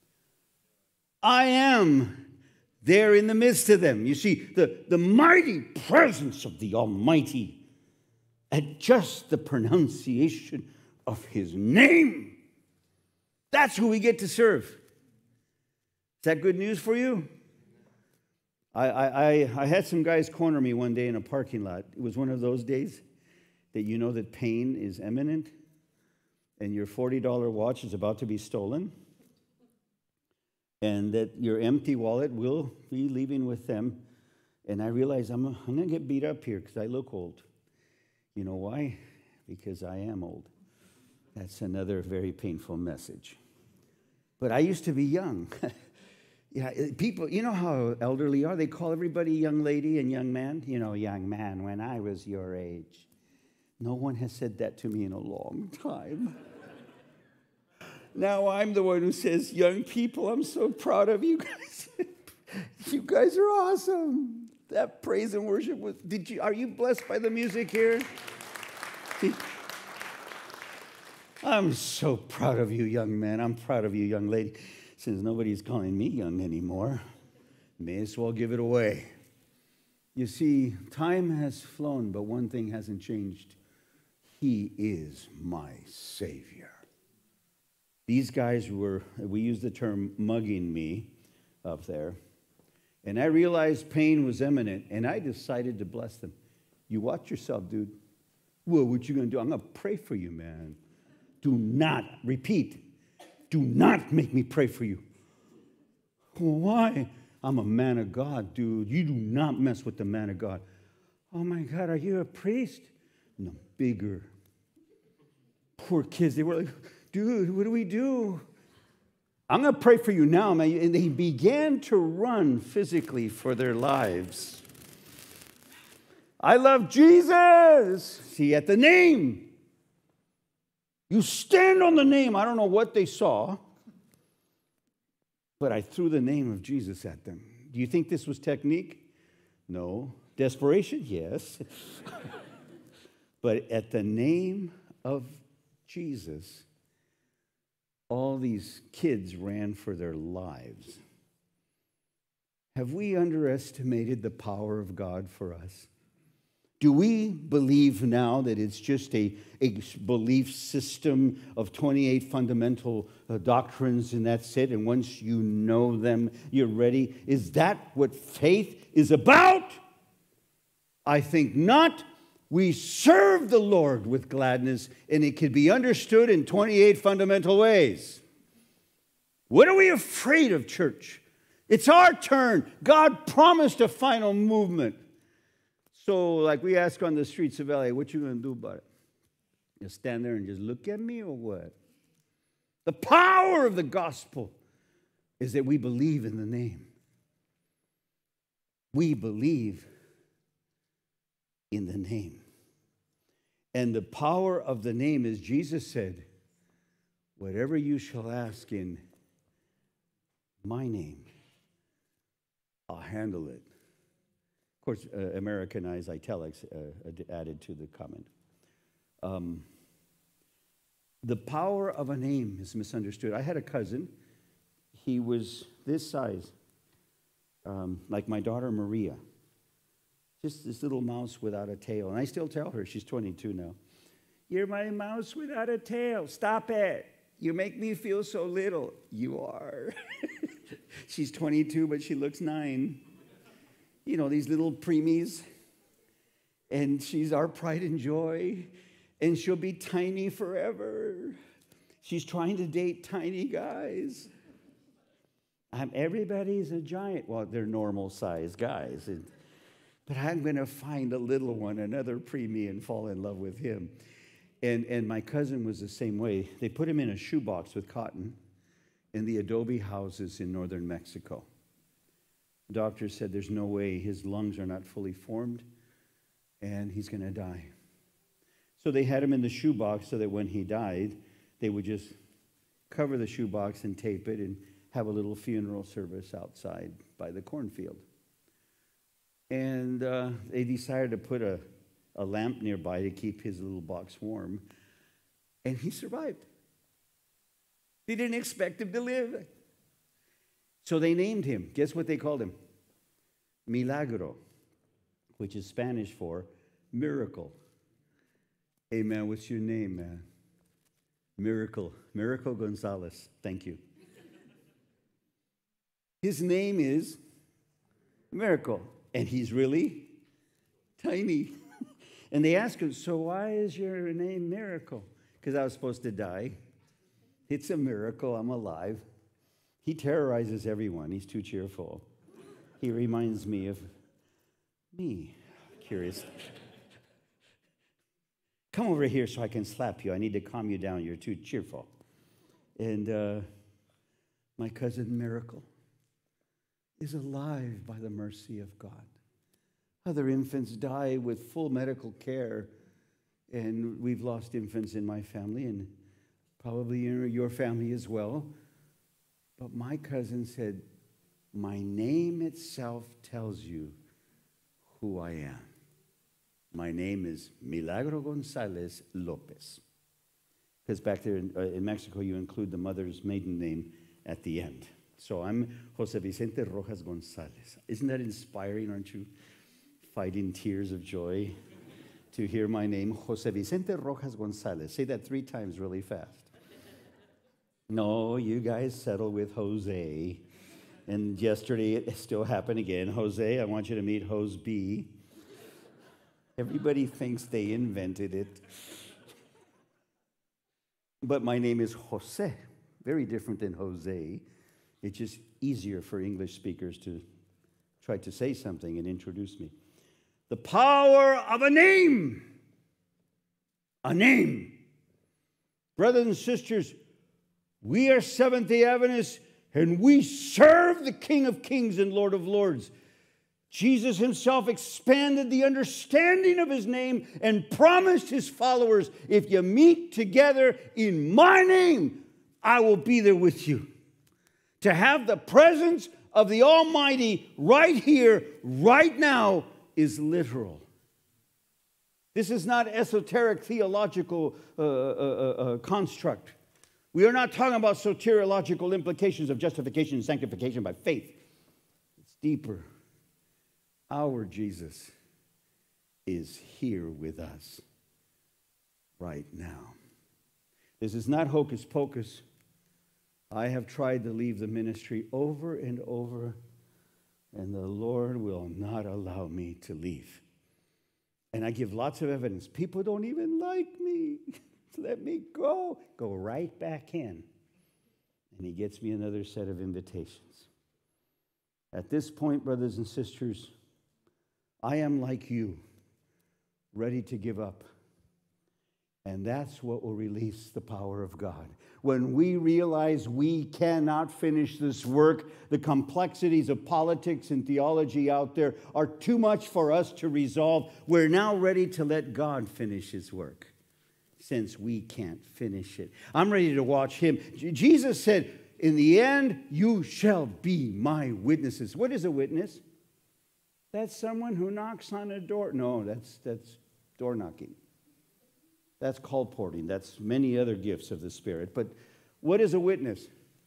[SPEAKER 4] I am there in the midst of them. You see, the mighty presence of the Almighty at just the pronunciation of his name. That's who we get to serve. Is that good news for you? I had some guys corner me one day in a parking lot. It was one of those days that you know that pain is imminent and your $40 watch is about to be stolen and that your empty wallet will be leaving with them. And I realized I'm going to get beat up here because I look old. You know why? Because I am old. That's another very painful message. But I used to be young. Yeah, people, you know how elderly are? They call everybody young lady and young man. You know, young man, when I was your age. No one has said that to me in a long time. Now I'm the one who says, young people, I'm so proud of you guys. You guys are awesome. That praise and worship was, are you blessed by the music here? I'm so proud of you, young man. I'm proud of you, young lady. Since nobody's calling me young anymore, may as well give it away. You see, time has flown, but one thing hasn't changed. He is my Savior. These guys we use the term mugging me up there. And I realized pain was imminent, and I decided to bless them. You watch yourself, dude. Well, what you going to do? I'm going to pray for you, man. Do not, repeat, do not make me pray for you. Well, why? I'm a man of God, dude. You do not mess with the man of God. Oh, my God, are you a priest? No, bigger. Poor kids, they were like, dude, what do we do? I'm going to pray for you now, man. And they began to run physically for their lives. I love Jesus. See, at the name. You stand on the name. I don't know what they saw, but I threw the name of Jesus at them. Do you think this was technique? No. Desperation? Yes. But at the name of Jesus, all these kids ran for their lives. Have we underestimated the power of God for us? Do we believe now that it's just a belief system of 28 fundamental doctrines and that's it, and once you know them, you're ready? Is that what faith is about? I think not. We serve the Lord with gladness, and it can be understood in 28 fundamental ways. What are we afraid of, church? It's our turn. God promised a final movement. So, like we ask on the streets of LA, what you going to do about it? You stand there and just look at me or what? The power of the gospel is that we believe in the name. We believe in the name. And the power of the name is, Jesus said, whatever you shall ask in my name, I'll handle it. Of course, Americanized italics added to the comment. The power of a name is misunderstood. I had a cousin. He was this size, like my daughter Maria. Just this little mouse without a tail. And I still tell her, she's 22 now, you're my mouse without a tail. Stop it. You make me feel so little. You are. She's 22, but she looks 9. You know, these little preemies. And she's our pride and joy. And she'll be tiny forever. She's trying to date tiny guys. Everybody's a giant. Well, they're normal-sized guys. But I'm going to find a little one, another preemie, and fall in love with him. And my cousin was the same way. They put him in a shoebox with cotton in the adobe houses in northern Mexico. Doctors said there's no way, his lungs are not fully formed, and he's going to die. So they had him in the shoebox so that when he died, they would just cover the shoebox and tape it and have a little funeral service outside by the cornfield. And they decided to put a lamp nearby to keep his little box warm, and he survived. They didn't expect him to live. So they named him. Guess what they called him? Milagro, which is Spanish for miracle. Hey, man, what's your name, man? Miracle. Miracle Gonzalez. Thank you. His name is Miracle, and he's really tiny. And they asked him, so why is your name Miracle? Because I was supposed to die. It's a miracle I'm alive. He terrorizes everyone. He's too cheerful. He reminds me of me. Curious. Come over here so I can slap you. I need to calm you down. You're too cheerful. And my cousin Miracle is alive by the mercy of God. Other infants die with full medical care, and we've lost infants in my family, and probably in your family as well. But my cousin said, my name itself tells you who I am. My name is Milagro Gonzalez Lopez. Because back there in Mexico, you include the mother's maiden name at the end. So I'm Jose Vicente Rojas Gonzalez. Isn't that inspiring? Aren't you fighting tears of joy to hear my name, Jose Vicente Rojas Gonzalez? Say that 3 times really fast. No, you guys settle with Jose. And yesterday it still happened again. Jose, I want you to meet Jose B. Everybody thinks they invented it. But my name is Jose. Very different than Jose. It's just easier for English speakers to try to say something and introduce me. The power of a name. A name. Brothers and sisters, we are Seventh-day Adventists, and we serve the King of Kings and Lord of Lords. Jesus himself expanded the understanding of his name and promised his followers, if you meet together in my name, I will be there with you. To have the presence of the Almighty right here, right now, is literal. This is not esoteric theological construct. We are not talking about soteriological implications of justification and sanctification by faith. It's deeper. Our Jesus is here with us right now. This is not hocus pocus. I have tried to leave the ministry over and over, and the Lord will not allow me to leave. And I give lots of evidence. People don't even like me. Let me go. Go right back in. And he gets me another set of invitations. At this point, brothers and sisters, I am like you, ready to give up. And that's what will release the power of God. When we realize we cannot finish this work, the complexities of politics and theology out there are too much for us to resolve. We're now ready to let God finish his work, since we can't finish it. I'm ready to watch him. Jesus said, in the end, you shall be my witnesses. What is a witness? That's someone who knocks on a door. No, that's door knocking. That's colporting. That's many other gifts of the Spirit. But what is a witness?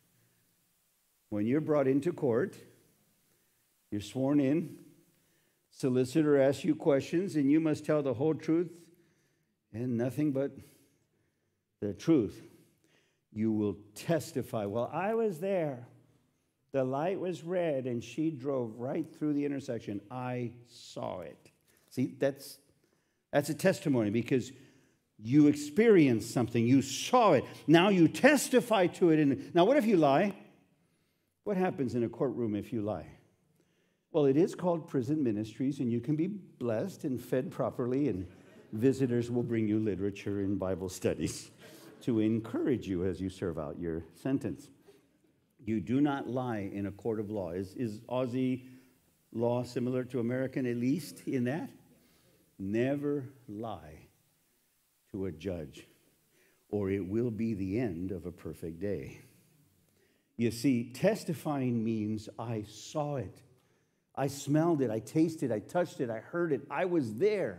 [SPEAKER 4] When you're brought into court, you're sworn in, solicitor asks you questions, and you must tell the whole truth and nothing but the truth. You will testify. Well, I was there. The light was red, and she drove right through the intersection. I saw it. See, that's a testimony, because you experienced something. You saw it. Now you testify to it. Now, what if you lie? What happens in a courtroom if you lie? Well, it is called prison ministries, and you can be blessed and fed properly, and visitors will bring you literature and Bible studies to encourage you as you serve out your sentence. You do not lie in a court of law. Is Aussie law similar to American, at least in that? Never lie to a judge, or it will be the end of a perfect day. You see, testifying means I saw it, I smelled it, I tasted it, I touched it, I heard it, I was there.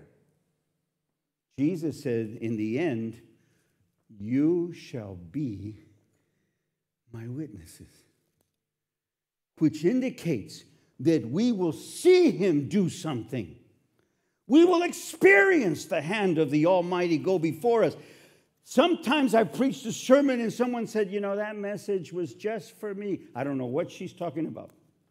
[SPEAKER 4] Jesus said, in the end, you shall be my witnesses, which indicates that we will see him do something. We will experience the hand of the Almighty go before us. Sometimes I preached a sermon and someone said, that message was just for me. I don't know what she's talking about.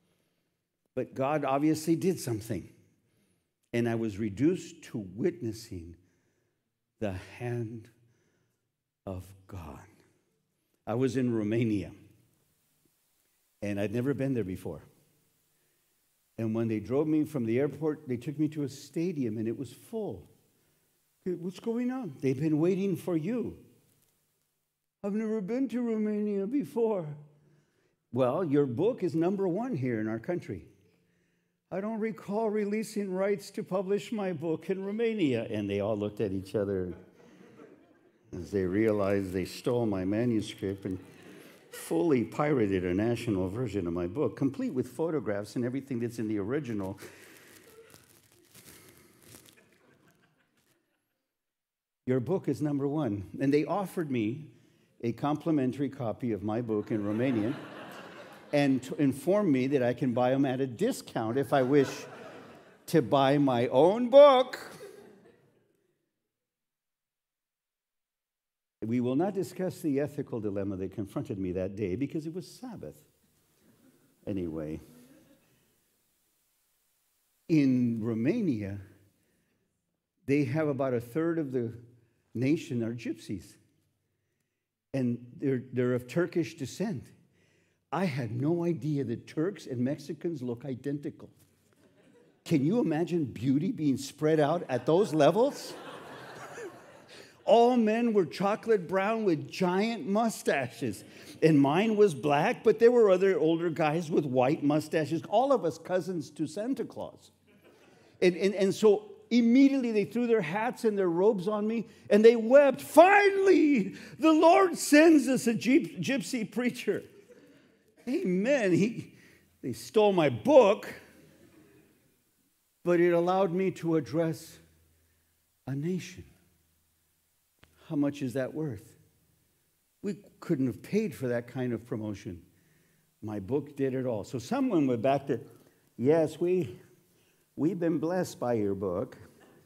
[SPEAKER 4] But God obviously did something. And I was reduced to witnessing the hand of God. I was in Romania, and I'd never been there before. And when they drove me from the airport, they took me to a stadium, and it was full. What's going on? They've been waiting for you. I've never been to Romania before. Well, your book is #1 here in our country. I don't recall releasing rights to publish my book in Romania. And they all looked at each other as they realized they stole my manuscript and fully pirated a national version of my book, complete with photographs and everything that's in the original. Your book is #1. And they offered me a complimentary copy of my book in Romanian and to inform me that I can buy them at a discount if I wish to buy my own book. We will not discuss the ethical dilemma that confronted me that day because it was Sabbath. Anyway, in Romania, they have about a third of the nation are gypsies. And they're of Turkish descent. I had no idea that Turks and Mexicans look identical. Can you imagine beauty being spread out at those levels? All men were chocolate brown with giant mustaches. And mine was black, but there were other older guys with white mustaches. All of us cousins to Santa Claus. And so immediately they threw their hats and their robes on me, and they wept. Finally, the Lord sends us a gypsy preacher. Amen. They stole my book, but it allowed me to address a nation. How much is that worth? We couldn't have paid for that kind of promotion. My book did it all. So someone went back to Yes, we've been blessed by your book.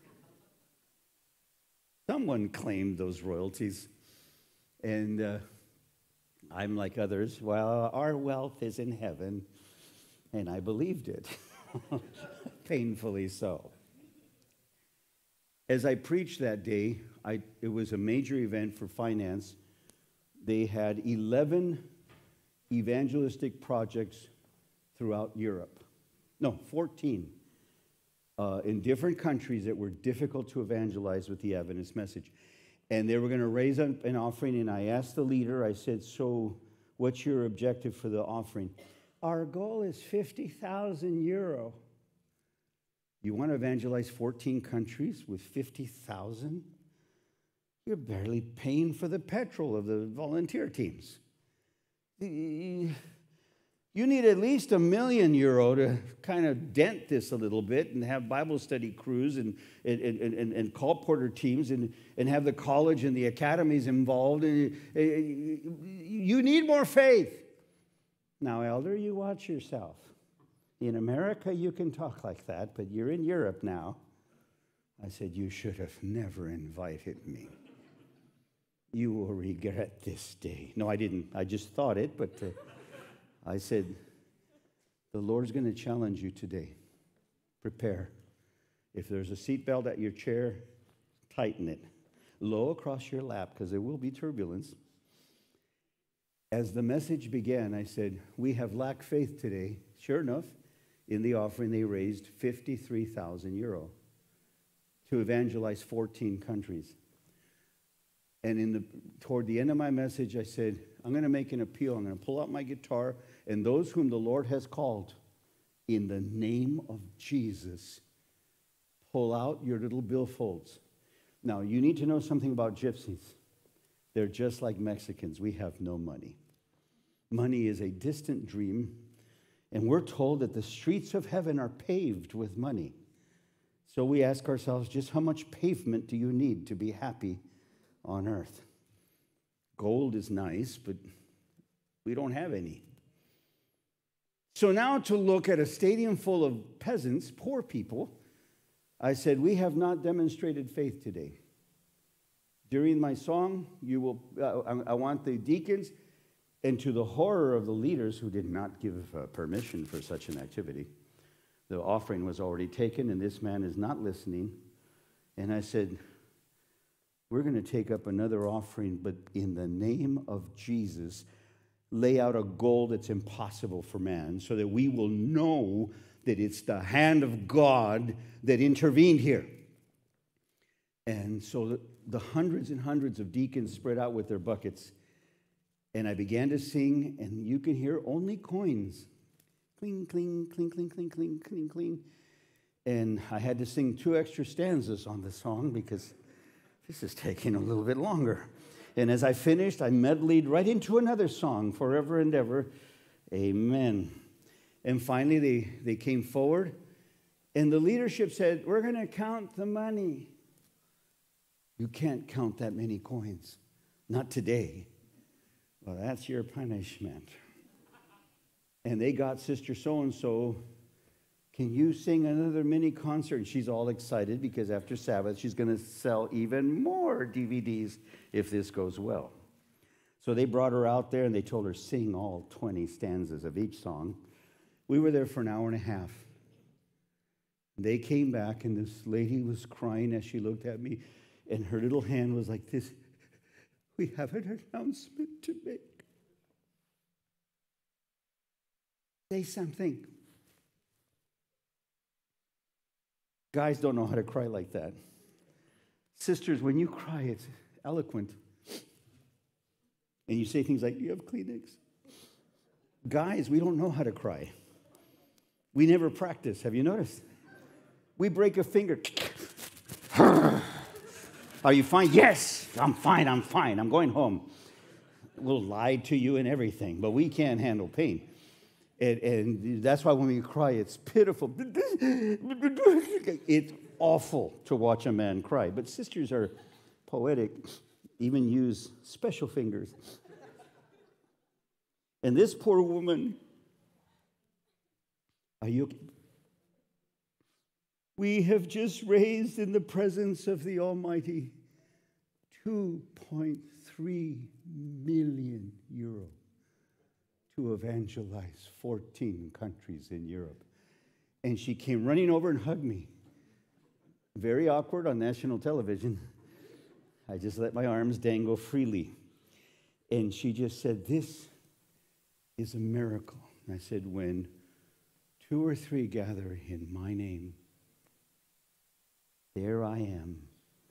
[SPEAKER 4] Someone claimed those royalties. And I'm like others, well, our wealth is in heaven. And I believed it, painfully so. As I preached that day, it was a major event for finance. They had 11 evangelistic projects throughout Europe. No, 14 in different countries that were difficult to evangelize with the Adventist message. And they were going to raise an offering, and I asked the leader, I said, so what's your objective for the offering? Our goal is 50,000 euro. You want to evangelize 14 countries with 50,000? You're barely paying for the petrol of the volunteer teams. You need at least €1 million to kind of dent this a little bit and have Bible study crews and call porter teams and have the college and the academies involved. You need more faith. Now, elder, you watch yourself. In America, you can talk like that, but you're in Europe now. I said, you should have never invited me. You will regret this day. No, I didn't. I just thought it, but I said, the Lord's going to challenge you today. Prepare. If there's a seatbelt at your chair, tighten it. Low across your lap, because there will be turbulence. As the message began, I said, we have lacked faith today. Sure enough, in the offering, they raised 53,000 euro to evangelize 14 countries. And toward the end of my message, I said, I'm going to make an appeal. I'm going to pull out my guitar, and those whom the Lord has called, in the name of Jesus, pull out your little billfolds. Now, you need to know something about gypsies. They're just like Mexicans. We have no money. Money is a distant dream, and we're told that the streets of heaven are paved with money. So we ask ourselves, just how much pavement do you need to be happy on earth? Gold is nice, but we don't have any. So now to look at a stadium full of peasants, poor people, I said, we have not demonstrated faith today. During my song, I want the deacons, and to the horror of the leaders who did not give permission for such an activity, the offering was already taken, and this man is not listening. And I said, we're going to take up another offering, but in the name of Jesus, lay out a goal that's impossible for man so that we will know that it's the hand of God that intervened here. And so the hundreds and hundreds of deacons spread out with their buckets, and I began to sing, and you can hear only coins. Cling, cling, cling, cling, cling, cling, cling, cling. And I had to sing 2 extra stanzas on the song because this is taking a little bit longer. And as I finished, I medleyed right into another song, Forever and Ever, Amen. And finally, they came forward, and the leadership said, we're going to count the money. You can't count that many coins. Not today. Well, that's your punishment. And they got Sister So-and-so, can you sing another mini concert? And she's all excited because after Sabbath, she's going to sell even more DVDs if this goes well. So they brought her out there, and they told her, sing all 20 stanzas of each song. We were there for an hour and a half. They came back, and this lady was crying as she looked at me, and her little hand was like this. We have an announcement to make. Say something. Guys don't know how to cry like that. Sisters, when you cry, it's eloquent. And you say things like, you have Kleenex. Guys, we don't know how to cry. We never practice. Have you noticed? We break a finger. Are you fine? Yes, I'm fine. I'm going home. We'll lie to you and everything, but we can't handle pain. And that's why when we cry, it's pitiful. It's awful to watch a man cry. But sisters are poetic, even use special fingers. And this poor woman, are you We have just raised in the presence of the Almighty 2.3 million euro to evangelize 14 countries in Europe. And she came running over and hugged me. Very awkward on national television. I just let my arms dangle freely. And she just said, "This is a miracle." And I said, "When 2 or 3 gather in my name, there I am.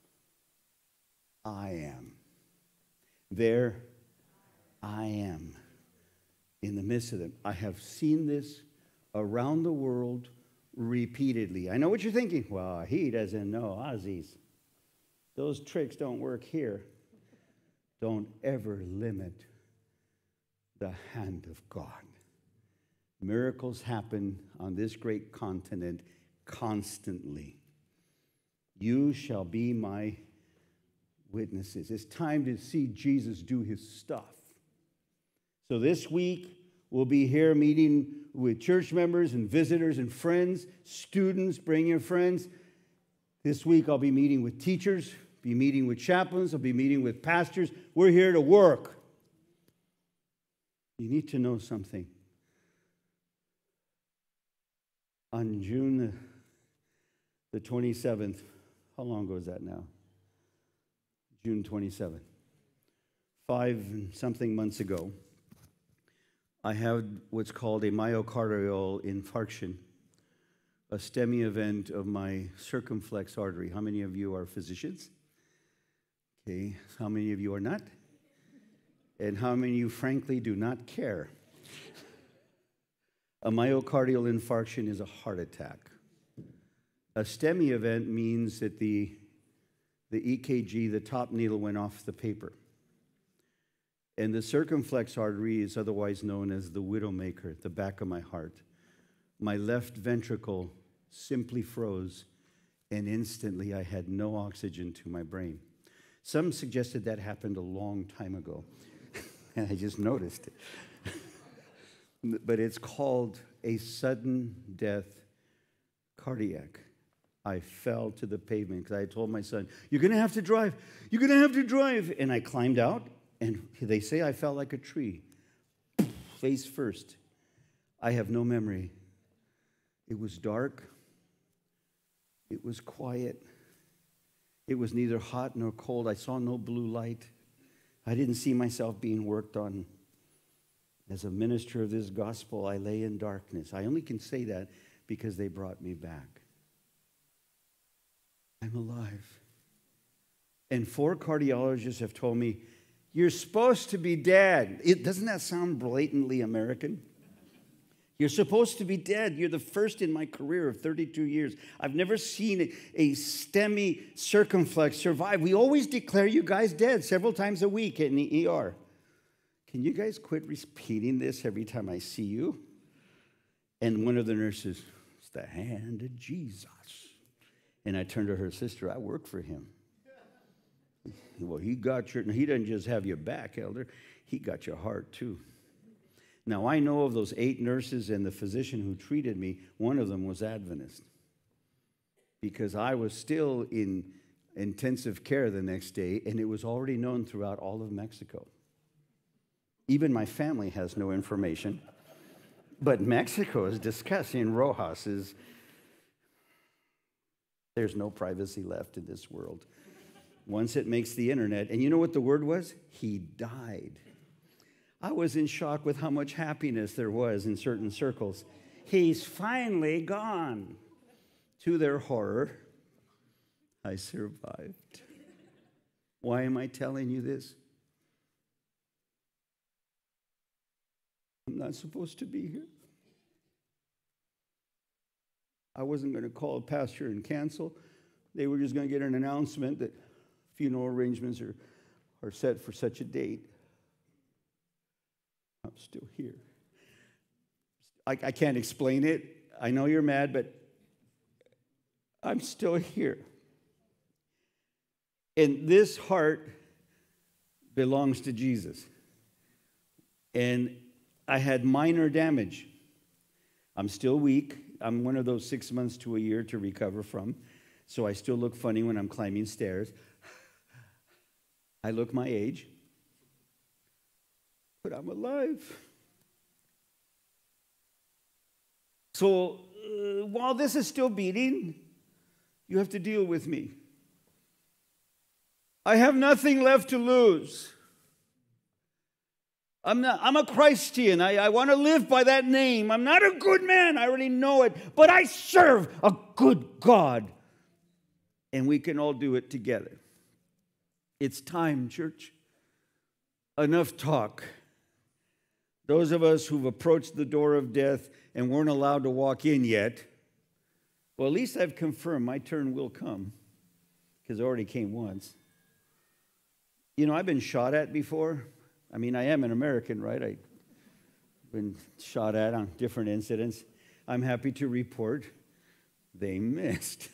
[SPEAKER 4] I am. There I am in the midst of them." I have seen this around the world repeatedly. I know what you're thinking. Well, he doesn't know Aussies. Those tricks don't work here. Don't ever limit the hand of God. Miracles happen on this great continent constantly. You shall be my witnesses. It's time to see Jesus do his stuff. So this week, we'll be here meeting with church members and visitors and friends, students. Bring your friends. This week, I'll be meeting with teachers, be meeting with chaplains, I'll be meeting with pastors. We're here to work. You need to know something. On June the 27th, how long ago is that now? June 27th. 5-something months ago, I had what's called a myocardial infarction, a STEMI event of my circumflex artery. How many of you are physicians? Okay, how many of you are not? And how many of you, frankly, do not care? A myocardial infarction is a heart attack. A STEMI event means that the EKG, the top needle, went off the paper. And the circumflex artery is otherwise known as the widowmaker, the back of my heart. My left ventricle simply froze, and instantly I had no oxygen to my brain. Some suggested that happened a long time ago, and I just noticed it. But it's called a sudden death cardiac. I fell to the pavement because I told my son, "You're going to have to drive. You're going to have to drive." And I climbed out, and they say I fell like a tree, face first. I have no memory. It was dark. It was quiet. It was neither hot nor cold. I saw no blue light. I didn't see myself being worked on. As a minister of this gospel, I lay in darkness. I only can say that because they brought me back. I'm alive. And 4 cardiologists have told me, "You're supposed to be dead." Doesn't that sound blatantly American? You're supposed to be dead. You're the first in my career of 32 years. I've never seen a STEMI circumflex survive. We always declare you guys dead several times a week in the ER. Can you guys quit repeating this every time I see you? And one of the nurses, "It's the hand of Jesus." And I turned to her, "Sister, I work for him." "Well, he doesn't just have your back, elder. He got your heart too." Now, I know of those 8 nurses and the physician who treated me, one of them was Adventist. Because I was still in intensive care the next day, and it was already known throughout all of Mexico. Even my family has no information. But Mexico is discussing Rojas. There's no privacy left in this world. Once it makes the internet, and you know what the word was? He died. I was in shock with how much happiness there was in certain circles. He's finally gone. To their horror, I survived. Why am I telling you this? I'm not supposed to be here. I wasn't going to call a pastor and cancel. They were just going to get an announcement that funeral arrangements are set for such a date. I'm still here. I can't explain it. I know you're mad, but I'm still here. And this heart belongs to Jesus. And I had minor damage. I'm still weak. I'm one of those 6 months to a year to recover from, so I still look funny when I'm climbing stairs. I look my age, but I'm alive. So while this is still beating, you have to deal with me. I have nothing left to lose. I'm a Christian. I want to live by that name. I'm not a good man. I already know it. But I serve a good God. And we can all do it together. It's time, church. Enough talk. Those of us who've approached the door of death and weren't allowed to walk in yet, well, at least I've confirmed my turn will come, because it already came once. You know, I've been shot at before. I mean, I am an American, right? I've been shot at on different incidents. I'm happy to report they missed.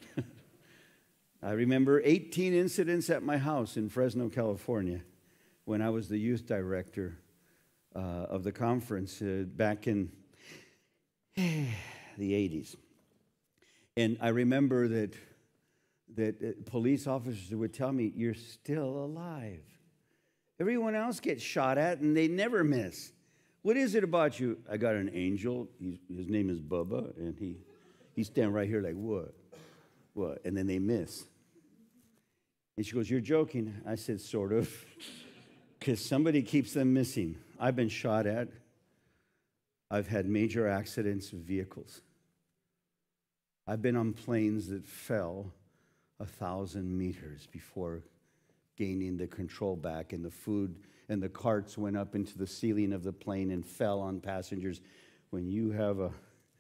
[SPEAKER 4] I remember 18 incidents at my house in Fresno, California, when I was the youth director of the conference back in the 80s. And I remember that police officers would tell me, "You're still alive." Everyone else gets shot at, and they never miss. What is it about you? I got an angel. His name is Bubba, and he stand right here like, what? What? And then they miss. And she goes, "You're joking." I said, "Sort of," because somebody keeps them missing. I've been shot at. I've had major accidents with vehicles. I've been on planes that fell 1,000 meters before gaining the control back, and the food and the carts went up into the ceiling of the plane and fell on passengers. When you have a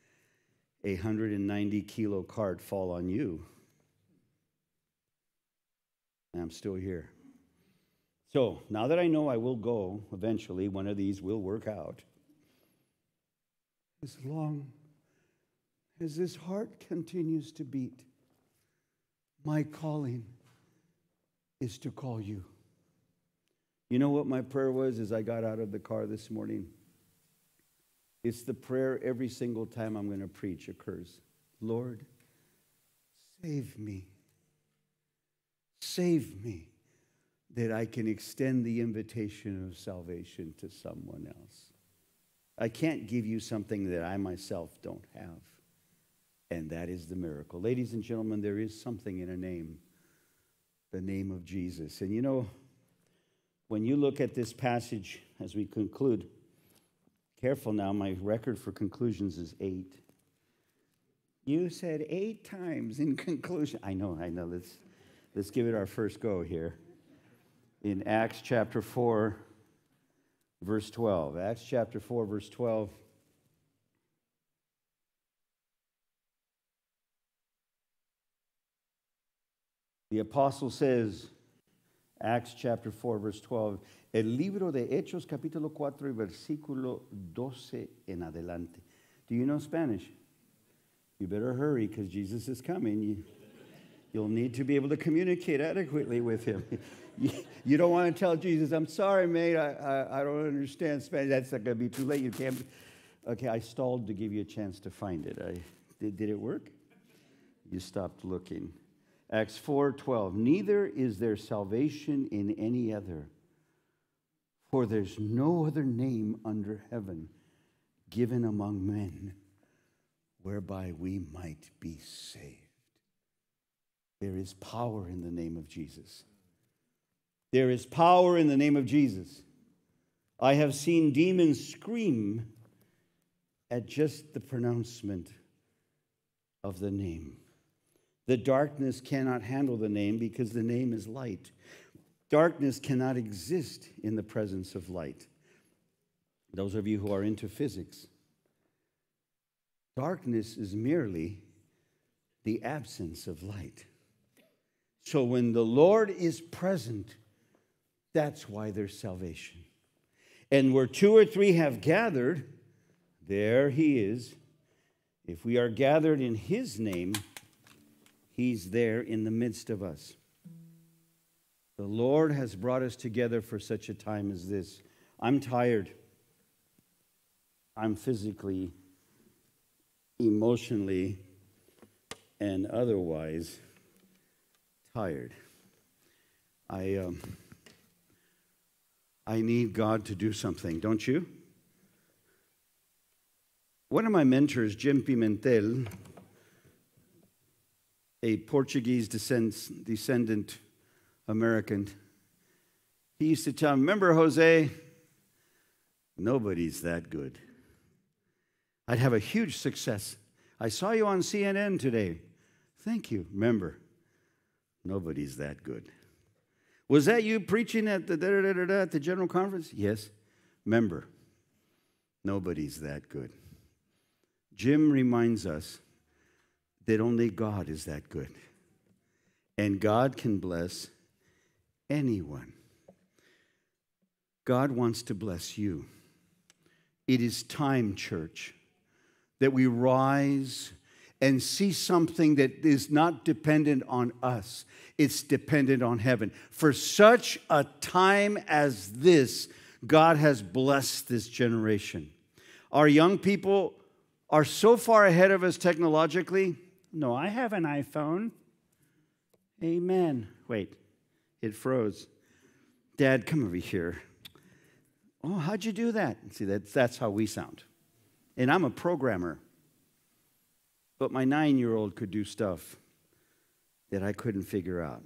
[SPEAKER 4] 190-kilo cart fall on you, and I'm still here. So now that I know I will go eventually, one of these will work out. As long as this heart continues to beat, my calling is to call you. You know what my prayer was as I got out of the car this morning? It's the prayer every single time I'm going to preach occurs. Lord, save me. Save me that I can extend the invitation of salvation to someone else. I can't give you something that I myself don't have. And that is the miracle. Ladies and gentlemen, there is something in a name. The name of Jesus. And you know, when you look at this passage as we conclude, careful now, my record for conclusions is 8. You said 8 times in conclusion. I know. Let's give it our first go here. In Acts chapter 4, verse 12. Acts chapter 4, verse 12. The apostle says, Acts chapter 4, verse 12, el libro de Hechos, capítulo 4, y versículo 12 en adelante. Do you know Spanish? You better hurry, because Jesus is coming. You'll need to be able to communicate adequately with him. You don't want to tell Jesus, "I'm sorry, mate, I don't understand Spanish." That's not going to be too late. You can't. Okay, I stalled to give you a chance to find it. Did it work? You stopped looking. Acts 4:12, neither is there salvation in any other, for there's no other name under heaven given among men whereby we might be saved. There is power in the name of Jesus. There is power in the name of Jesus. I have seen demons scream at just the pronouncement of the name. The darkness cannot handle the name because the name is light. Darkness cannot exist in the presence of light. Those of you who are into physics, darkness is merely the absence of light. So when the Lord is present, that's why there's salvation. And where 2 or 3 have gathered, there he is. If we are gathered in his name, he's there in the midst of us. The Lord has brought us together for such a time as this. I'm tired. I'm physically emotionally and otherwise tired. I need God to do something, don't you? One of my mentors, Jim Pimentel, a Portuguese descendant American, he used to tell me, remember, Jose, nobody's that good. I'd have a huge success. I saw you on CNN today. Thank you. Remember, nobody's that good. Was that you preaching at the general conference? Yes. Remember, nobody's that good. Jim reminds us that only God is that good. And God can bless anyone. God wants to bless you. It is time, church, that we rise and see something that is not dependent on us. It's dependent on heaven. For such a time as this, God has blessed this generation. Our young people are so far ahead of us technologically. No, I have an iPhone. Amen. Wait, it froze. Dad, come over here. Oh, how'd you do that? See, that's how we sound. And I'm a programmer. But my 9-year-old could do stuff that I couldn't figure out.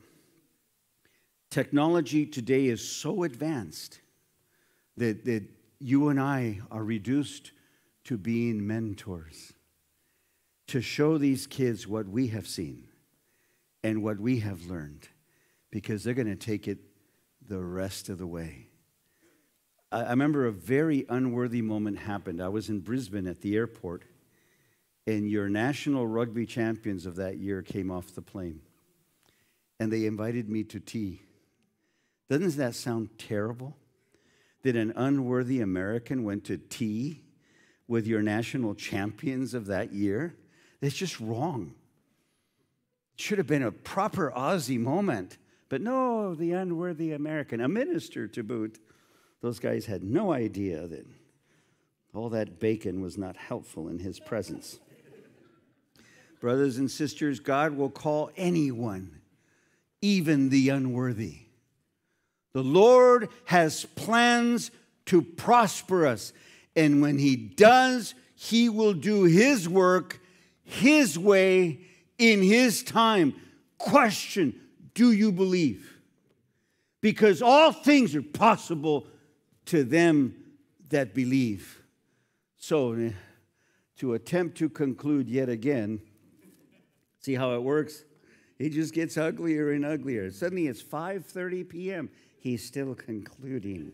[SPEAKER 4] Technology today is so advanced that you and I are reduced to being mentors, to show these kids what we have seen and what we have learned, because they're going to take it the rest of the way. I remember a very unworthy moment happened. I was in Brisbane at the airport, and your national rugby champions of that year came off the plane, and they invited me to tea. Doesn't that sound terrible? That an unworthy American went to tea with your national champions of that year? It's just wrong. It should have been a proper Aussie moment. But no, the unworthy American, a minister to boot. Those guys had no idea that all that bacon was not helpful in his presence. Brothers and sisters, God will call anyone, even the unworthy. The Lord has plans to prosper us. And when He does, He will do His work His way in His time. Question, do you believe? Because all things are possible to them that believe. So, to attempt to conclude yet again, see how it works? It just gets uglier and uglier. Suddenly it's 5:30 p.m. He's still concluding.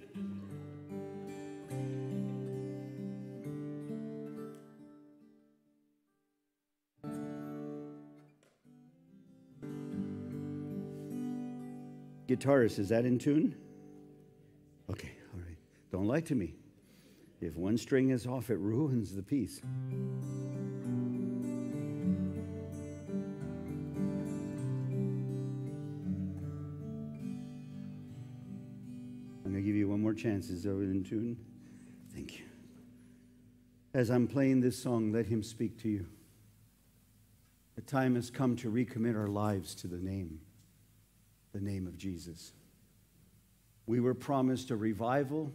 [SPEAKER 4] Guitarist, is that in tune? Okay, all right. Don't lie to me. If one string is off, it ruins the piece. I'm going to give you one more chance. Is it in tune? Thank you. As I'm playing this song, let Him speak to you. The time has come to recommit our lives to the name of Jesus. We were promised a revival.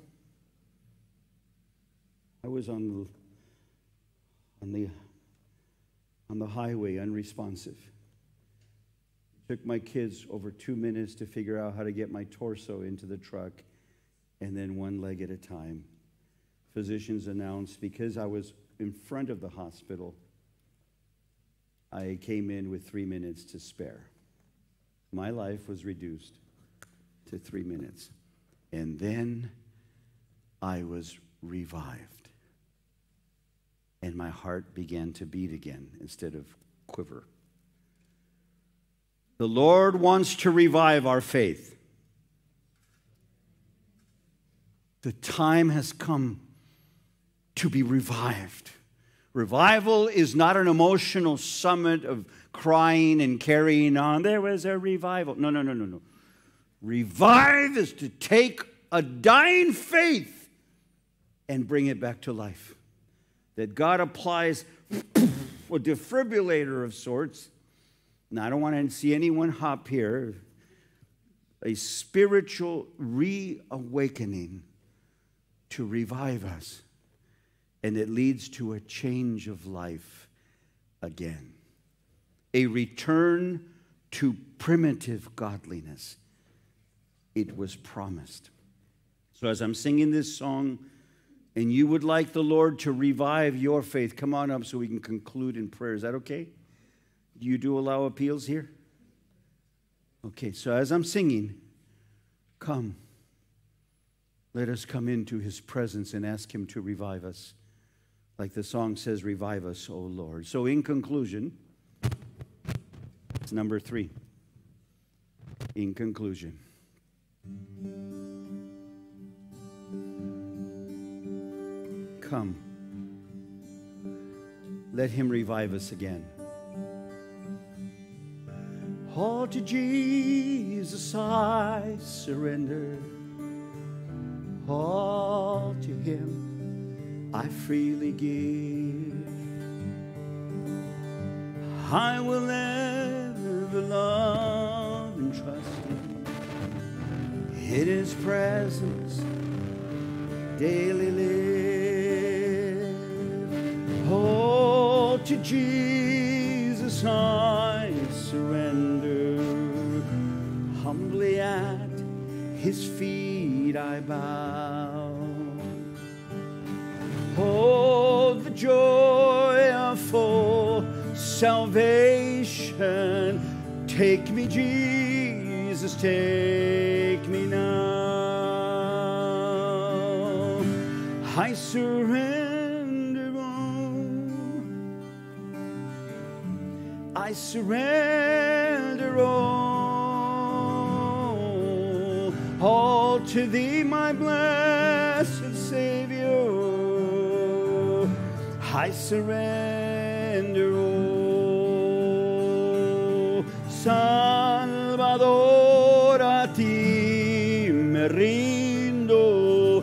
[SPEAKER 4] I was on the highway, unresponsive. It took my kids over 2 minutes to figure out how to get my torso into the truck, and then one leg at a time. Physicians announced, because I was in front of the hospital, I came in with 3 minutes to spare. My life was reduced to 3 minutes. And then I was revived. And my heart began to beat again instead of quiver. The Lord wants to revive our faith. The time has come to be revived. Revival is not an emotional summit of crying and carrying on. There was a revival. No. Revive is to take a dying faith and bring it back to life. That God applies a defibrillator of sorts. Now, I don't want to see anyone hop here. A spiritual reawakening to revive us. And it leads to a change of life again. A return to primitive godliness. It was promised. So as I'm singing this song, and you would like the Lord to revive your faith, come on up so we can conclude in prayer. Is that okay? Do you allow appeals here? Okay, so as I'm singing, come. Let us come into his presence and ask him to revive us. Like the song says, revive us, O Lord. So in conclusion, it's number 3. In conclusion. Come. Let him revive us again. All to Jesus I surrender. All to him I freely give. I will ever love and trust him. In his presence daily live. All to Jesus I surrender. Humbly at his feet I bow. Oh, the joy of full salvation. Take me, Jesus, take me now. I surrender all. I surrender all to thee, my blessed Savior. I surrender all. Salvador, a ti me rindo,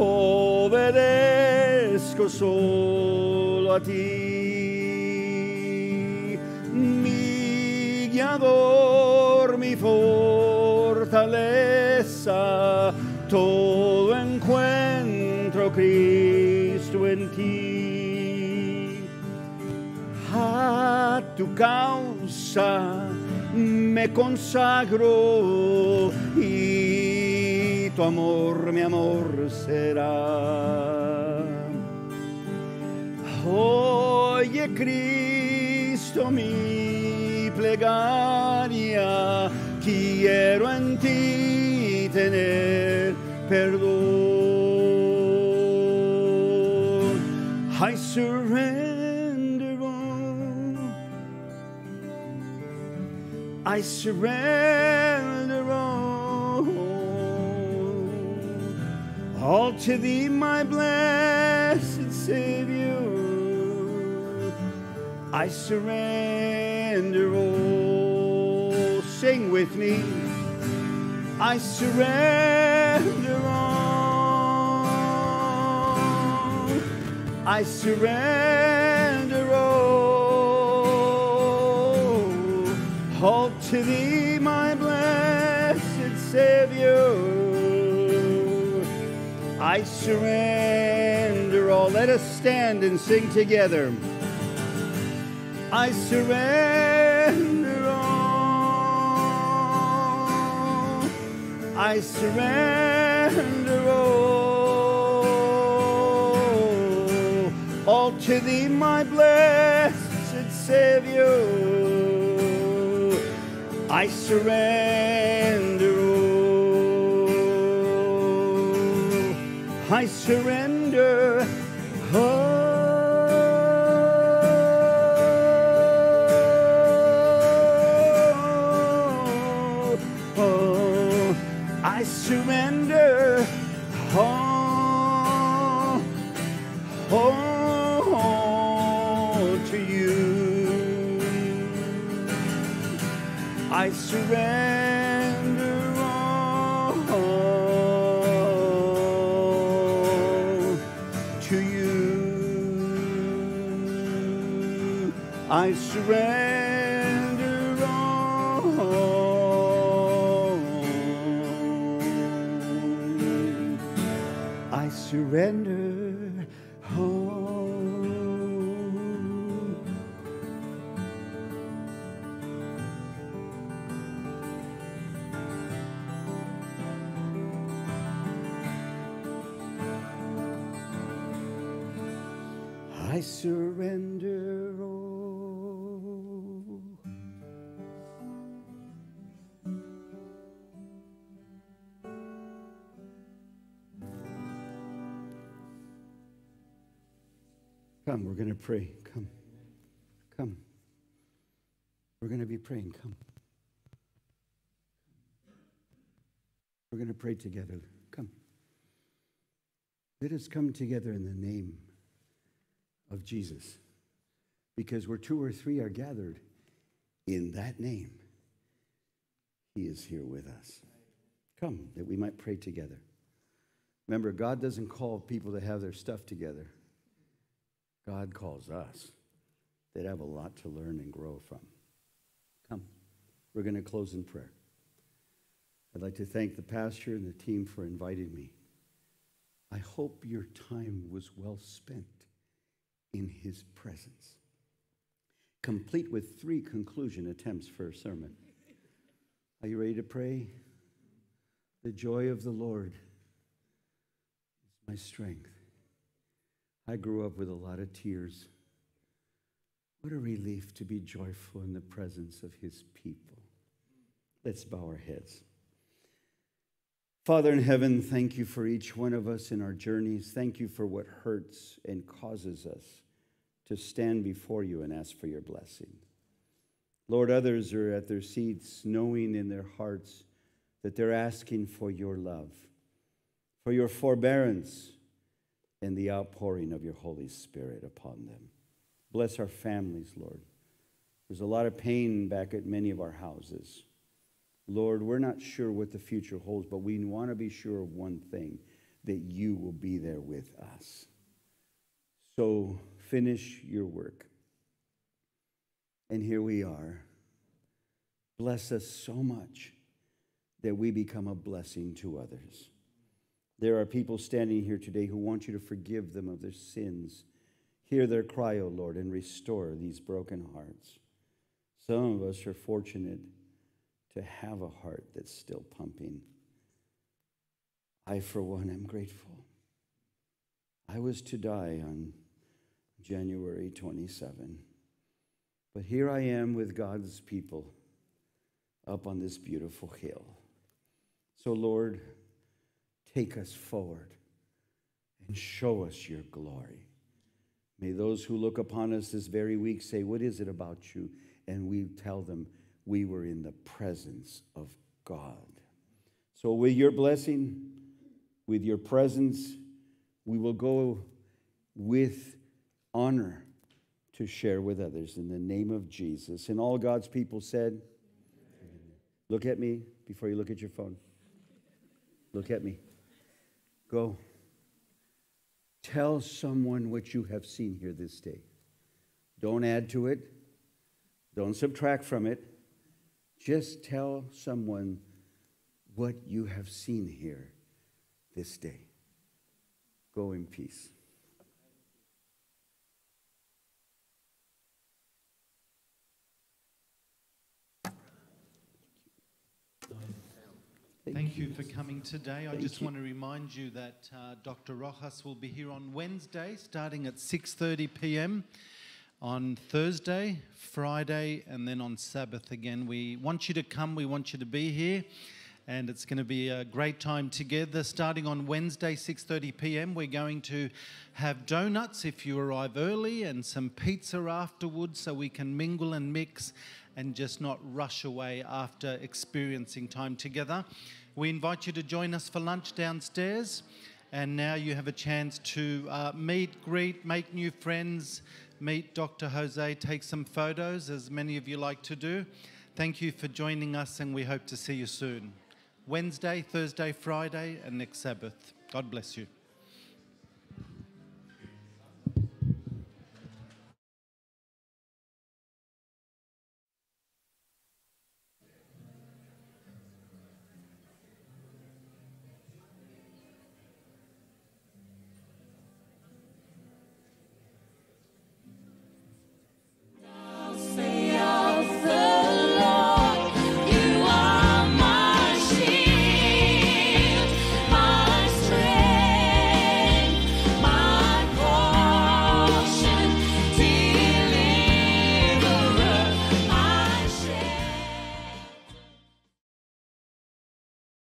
[SPEAKER 4] obedezco solo a ti, mi guiador, mi fortaleza, todo encuentro Cristo en ti. A tu causa me consagro y tu amor mi amor será. Oye, Cristo, mi plegaria, quiero en ti tener perdón. I surrender all. I surrender all to thee, my blessed Savior. I surrender all. Sing with me. I surrender all. I surrender all to thee, my blessed Savior. I surrender all. Let us stand and sing together. I surrender all. I surrender all to thee, my blessed Savior. I surrender all. I surrender all. I surrender all to you. I surrender all to you. I surrender all. I surrender all. I surrender all. Come, we're going to pray. Come. Come. We're going to be praying. Come. We're going to pray together. Come. Let us come together in the name of Jesus, because where two or three are gathered in that name, he is here with us. Come, that we might pray together. Remember, God doesn't call people to have their stuff together. God calls us that have a lot to learn and grow from. Come, we're going to close in prayer. I'd like to thank the pastor and the team for inviting me. I hope your time was well spent in his presence, complete with 3 conclusion attempts for a sermon. Are you ready to pray? The joy of the Lord is my strength. I grew up with a lot of tears. What a relief to be joyful in the presence of his people. Let's bow our heads. Father in heaven, thank you for each one of us in our journeys. Thank you for what hurts and causes us to stand before you and ask for your blessing. Lord, others are at their seats knowing in their hearts that they're asking for your love, for your forbearance, and the outpouring of your Holy Spirit upon them. Bless our families, Lord. There's a lot of pain back at many of our houses. Lord, we're not sure what the future holds, but we want to be sure of one thing, that you will be there with us. So finish your work. And here we are. Bless us so much that we become a blessing to others. There are people standing here today who want you to forgive them of their sins. Hear their cry, O Lord, and restore these broken hearts. Some of us are fortunate to have a heart that's still pumping. I, for one, am grateful. I was to die on January 27. But here I am with God's people up on this beautiful hill. So, Lord, take us forward and show us your glory. May those who look upon us this very week say, what is it about you? And we tell them we were in the presence of God. So with your blessing, with your presence, we will go with honor to share with others in the name of Jesus. And all God's people said, look at me before you look at your phone. Look at me. Go. Tell someone what you have seen here this day. Don't add to it. Don't subtract from it. Just tell someone what you have seen here this day. Go in peace.
[SPEAKER 3] Thank you for coming today. I just want to remind you that Dr. Rojas will be here on Wednesday starting at 6:30 p.m. on Thursday, Friday, and then on Sabbath again. We want you to come. We want you to be here. And it's going to be a great time together. Starting on Wednesday, 6:30 p.m., we're going to have donuts if you arrive early and some pizza afterwards so we can mingle and mix and just not rush away after experiencing time together. We invite you to join us for lunch downstairs. And now you have a chance to meet, greet, make new friends, meet Dr. Jose, take some photos, as many of you like to do. Thank you for joining us, and we hope to see you soon. Wednesday, Thursday, Friday, and next Sabbath. God bless you.